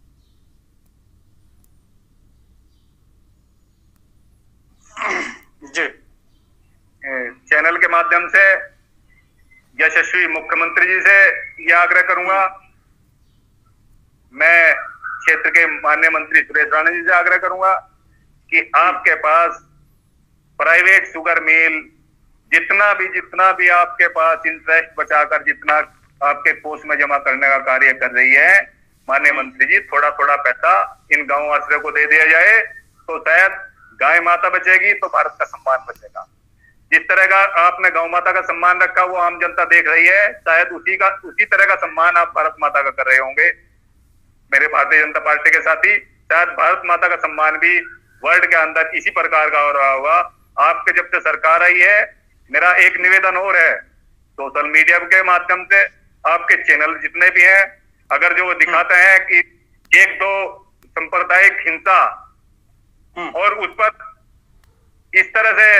जी चैनल के माध्यम से यशस्वी मुख्यमंत्री जी से यह आग्रह करूंगा, मैं क्षेत्र के माननीय मंत्री सुरेश राणा जी से आग्रह करूंगा कि आपके पास प्राइवेट शुगर मिल जितना भी आपके पास इंटरेस्ट बचाकर जितना आपके कोष में जमा करने का कार्य कर रही है, माननीय मंत्री जी थोड़ा थोड़ा पैसा इन गांव आश्रय को दे दिया जाए, तो शायद गाय माता बचेगी तो भारत का सम्मान बचेगा। जिस तरह का आपने गौ माता का सम्मान रखा वो आम जनता देख रही है, शायद उसी तरह का सम्मान आप भारत माता का कर रहे होंगे। मेरे भारतीय जनता पार्टी के साथी, शायद भारत माता का सम्मान भी वर्ल्ड के अंदर इसी प्रकार का हो रहा होगा। आपके जब से सरकार आई है, मेरा एक निवेदन और है, सोशल मीडिया के माध्यम से आपके चैनल जितने भी हैं, अगर जो वो दिखाते हैं कि एक दो सांप्रदायिक हिंसा और उस पर इस तरह से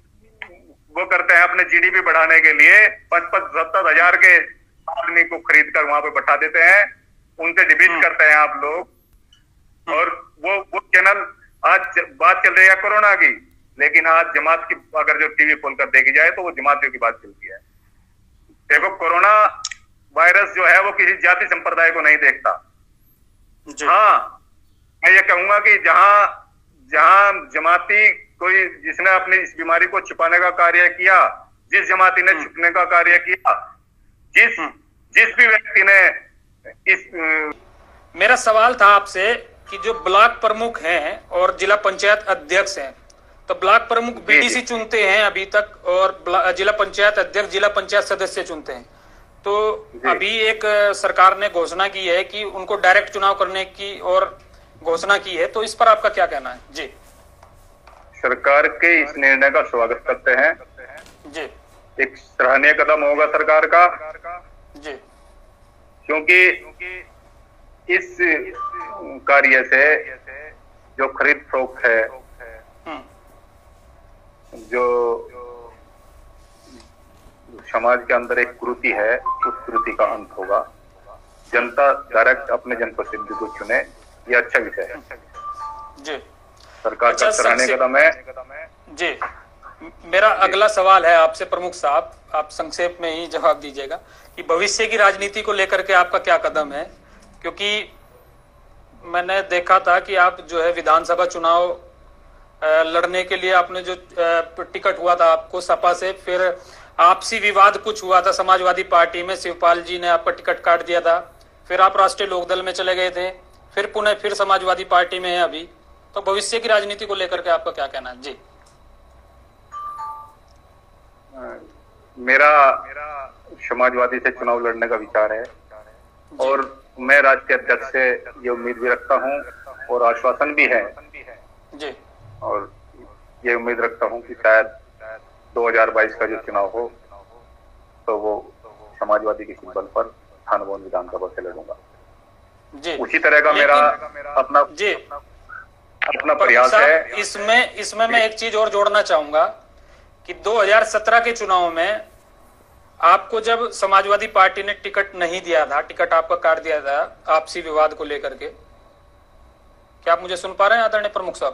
वो करते हैं अपने जीडीपी बढ़ाने के लिए 55-70 हजार के आदमी को खरीद कर वहां पे बैठा देते हैं, उनसे डिबेट करते हैं आप लोग। और वो चैनल, आज बात चल रही है कोरोना की, लेकिन आज जमात की अगर जो टीवी खोलकर देखी जाए तो वो जमातियों की बात चलती है। देखो, कोरोना वायरस जो है वो किसी जाति संप्रदाय को नहीं देखता। हाँ, मैं ये कहूंगा कि जहां जमाती कोई जिसने अपनी इस बीमारी को छिपाने का कार्य किया, जिस जमाती ने छिपने का कार्य किया, जिस भी व्यक्ति ने इस मेरा सवाल था आपसे कि जो ब्लॉक प्रमुख हैं और जिला पंचायत अध्यक्ष हैं, तो ब्लॉक प्रमुख बीडीसी चुनते हैं अभी तक, और जिला पंचायत अध्यक्ष जिला पंचायत सदस्य चुनते हैं। तो अभी एक सरकार ने घोषणा की है कि उनको डायरेक्ट चुनाव करने की और घोषणा की है, तो इस पर आपका क्या कहना है? जी, सरकार के इस निर्णय का स्वागत करते हैं जी। एक सराहनीय कदम होगा सरकार का जी, क्योंकि इस कार्य से जो खरीद फरोख्त है, जो समाज के अंदर एक कुरीति है, उस कुरीति का अंत होगा। जनता डायरेक्ट अपने जनप्रतिनिधि को चुने, ये अच्छा विषय है जी। सरकार का सराहनीय कदम है जी। मेरा अगला सवाल है आपसे प्रमुख साहब, आप संक्षेप में ही जवाब दीजिएगा कि भविष्य की राजनीति को लेकर के आपका क्या कदम है, क्योंकि मैंने देखा था कि आप जो है विधानसभा चुनाव लड़ने के लिए आपने जो टिकट हुआ था आपको सपा से, फिर आपसी विवाद कुछ हुआ था समाजवादी पार्टी में, शिवपाल जी ने आपका टिकट काट दिया था, फिर आप राष्ट्रीय लोकदल में चले गए थे, फिर पुनः फिर समाजवादी पार्टी में है अभी। तो भविष्य की राजनीति को लेकर के आपका क्या कहना है? जी, मेरा समाजवादी से चुनाव लड़ने का विचार है और मैं राष्ट्रीय अध्यक्ष से ये उम्मीद भी रखता हूं और आश्वासन भी है जी, और ये उम्मीद रखता हूं कि शायद 2022 का जो चुनाव हो तो वो समाजवादी के सिंबल पर थाना बोन विधानसभा से लड़ूंगा। जी। उसी तरह का मेरा अपना जी अपना प्रयास है। इसमें मैं एक चीज और जोड़ना चाहूंगा कि 2017 के चुनाव में आपको जब समाजवादी पार्टी ने टिकट नहीं दिया था, टिकट आपका काट दिया था आपसी विवाद को लेकर के, क्या आप मुझे सुन पा रहे हैं आदरणीय प्रमुख साहब?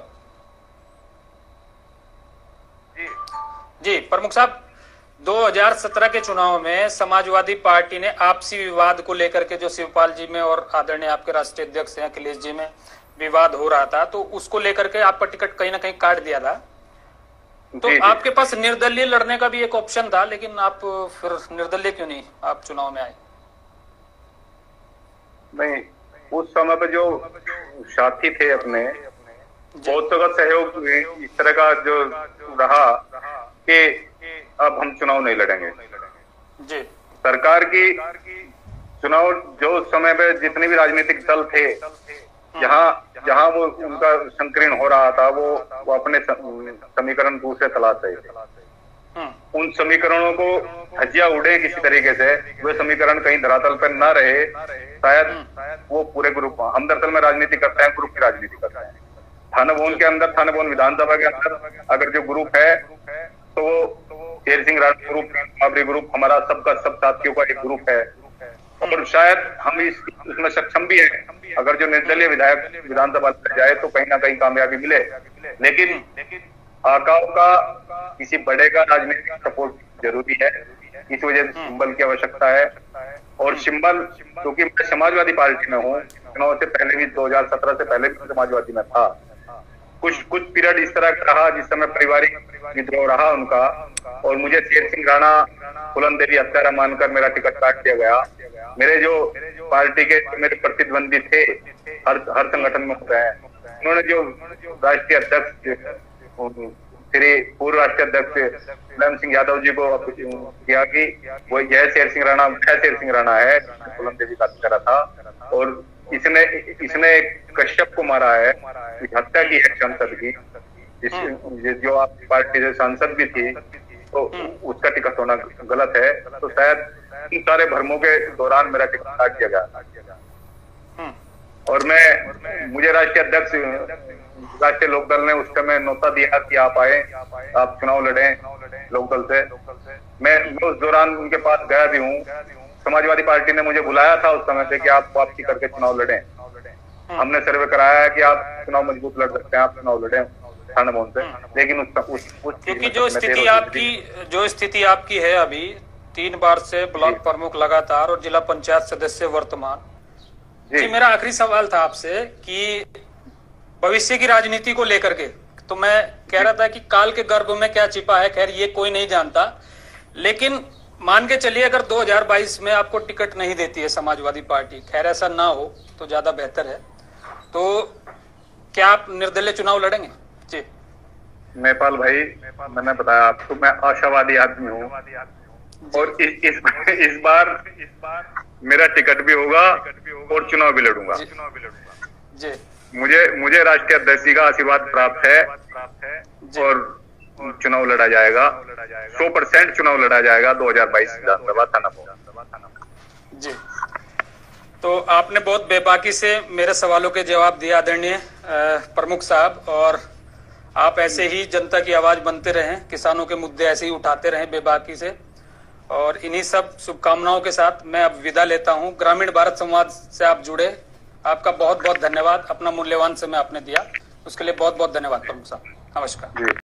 जी जी प्रमुख साहब, 2017 के चुनाव में समाजवादी पार्टी ने आपसी विवाद को लेकर के, जो शिवपाल जी में और आदरणीय आपके राष्ट्रीय अध्यक्ष हैं अखिलेश जी में विवाद हो रहा था, तो उसको लेकर के आपका टिकट कहीं ना कहीं काट दिया था। तो आपके पास निर्दलीय लड़ने का भी एक ऑप्शन था, लेकिन आप फिर निर्दलीय क्यों नहीं आप चुनाव में आए? नहीं, उस समय पे जो साथी थे अपने, बहुत का सहयोग इस तरह का जो रहा कि अब हम चुनाव नहीं लड़ेंगे। जी। सरकार की चुनाव जो समय पे जितने भी राजनीतिक दल थे, जहां वो उनका संकीर्ण हो रहा था, वो अपने समीकरण दूसरे तलाश रहे थे। उन समीकरणों को धज्जियां उड़े किसी तरीके से, वे समीकरण कहीं धरातल पर न रहे, शायद वो पूरे ग्रुप, हम दरअसल में राजनीति करते हैं, ग्रुप की राजनीति करते हैं। थाना भवन के अंदर, थाना भवन विधानसभा के अंदर अगर जो ग्रुप है तो वो शेर सिंह राणा ग्रुप, बाबरी ग्रुप, हमारा सबका सब साथियों का एक ग्रुप है। और शायद हम इसमें सक्षम भी है, अगर जो निर्दलीय विधायक विधानसभा में जाए तो कहीं ना कहीं कामयाबी मिले। लेकिन आकाओं का, किसी बड़े का राजनीतिक सपोर्ट जरूरी है, इस वजह से सिंबल की आवश्यकता है। और सिंबल, क्योंकि मैं समाजवादी पार्टी में हूँ, चुनाव से पहले भी 2017 से पहले भी समाजवादी में था। कुछ पीरियड इस तरह का रहा जिस समय पारिवारिक विद्रोह रहा उनका, और मुझे शेर सिंह राणा फूलन देवी हत्यारा मानकर मेरा टिकट काट दिया गया। मेरे जो पार्टी के मेरे प्रतिद्वंदी थे, हर संगठन में होता है, उन्होंने जो राष्ट्रीय अध्यक्ष श्री पूर्व राष्ट्रीय अध्यक्ष मुलायम सिंह यादव जी को किया कि वो यह शेर सिंह राणा है, फूलन देवी का हत्यारा था, और इसने कश्यप को मारा है, हत्या की है सांसद की, जो आप पार्टी से सांसद भी थी, तो उसका टिकट होना गलत है। तो शायद इन सारे भ्रमों के दौरान मेरा टिकट काट दिया गया। और मुझे राष्ट्रीय अध्यक्ष राष्ट्रीय लोकदल ने उस समय न्योता दिया कि आप आए, आप चुनाव लड़ें लोकदल से। मैं उस दौरान उनके पास गया भी हूँ। समाजवादी पार्टी ने मुझे बुलाया था उस समय से कि आप वापसी करके चुनाव लड़ें। हमने सर्वे कराया है कि आप चुनाव मजबूत लड़ सकते हैं, आप चुनाव लड़ें थाना भवन से। लेकिन क्योंकि जो स्थिति आपकी है अभी, 3 बार से ब्लॉक प्रमुख लगातार और जिला पंचायत सदस्य वर्तमान। जी, मेरा आखिरी सवाल था आपसे कि भविष्य की राजनीति को लेकर के, तो मैं कह रहा था कि काल के गर्भ में क्या छिपा है, खैर ये कोई नहीं जानता, लेकिन मान के चलिए अगर 2022 में आपको टिकट नहीं देती है समाजवादी पार्टी, खैर ऐसा ना हो तो ज्यादा बेहतर है, तो क्या आप निर्दलीय चुनाव लड़ेंगे? जी नेपाल भाई, मैंने बताया आपको, मैं आशावादी आदमी हूँ, और इस बार मेरा टिकट भी होगा और चुनाव भी लड़ूंगा। जी, मुझे राष्ट्रीय अध्यक्ष का आशीर्वाद प्राप्त है, और चुनाव लड़ा जाएगा, 100% चुनाव लड़ा जाएगा 2022 विधानसभा थाना भवन। जी, तो आपने बहुत बेबाकी से मेरे सवालों के जवाब दिए आदरणीय प्रमुख साहब, और आप ऐसे ही जनता की आवाज बनते रहें, किसानों के मुद्दे ऐसे ही उठाते रहें बेबाकी से, और इन्हीं सब शुभकामनाओं के साथ मैं अब विदा लेता हूं। ग्रामीण भारत संवाद से आप जुड़े, आपका बहुत बहुत धन्यवाद, अपना मूल्यवान समय आपने दिया, उसके लिए बहुत बहुत धन्यवाद प्रमुख साहब। नमस्कार।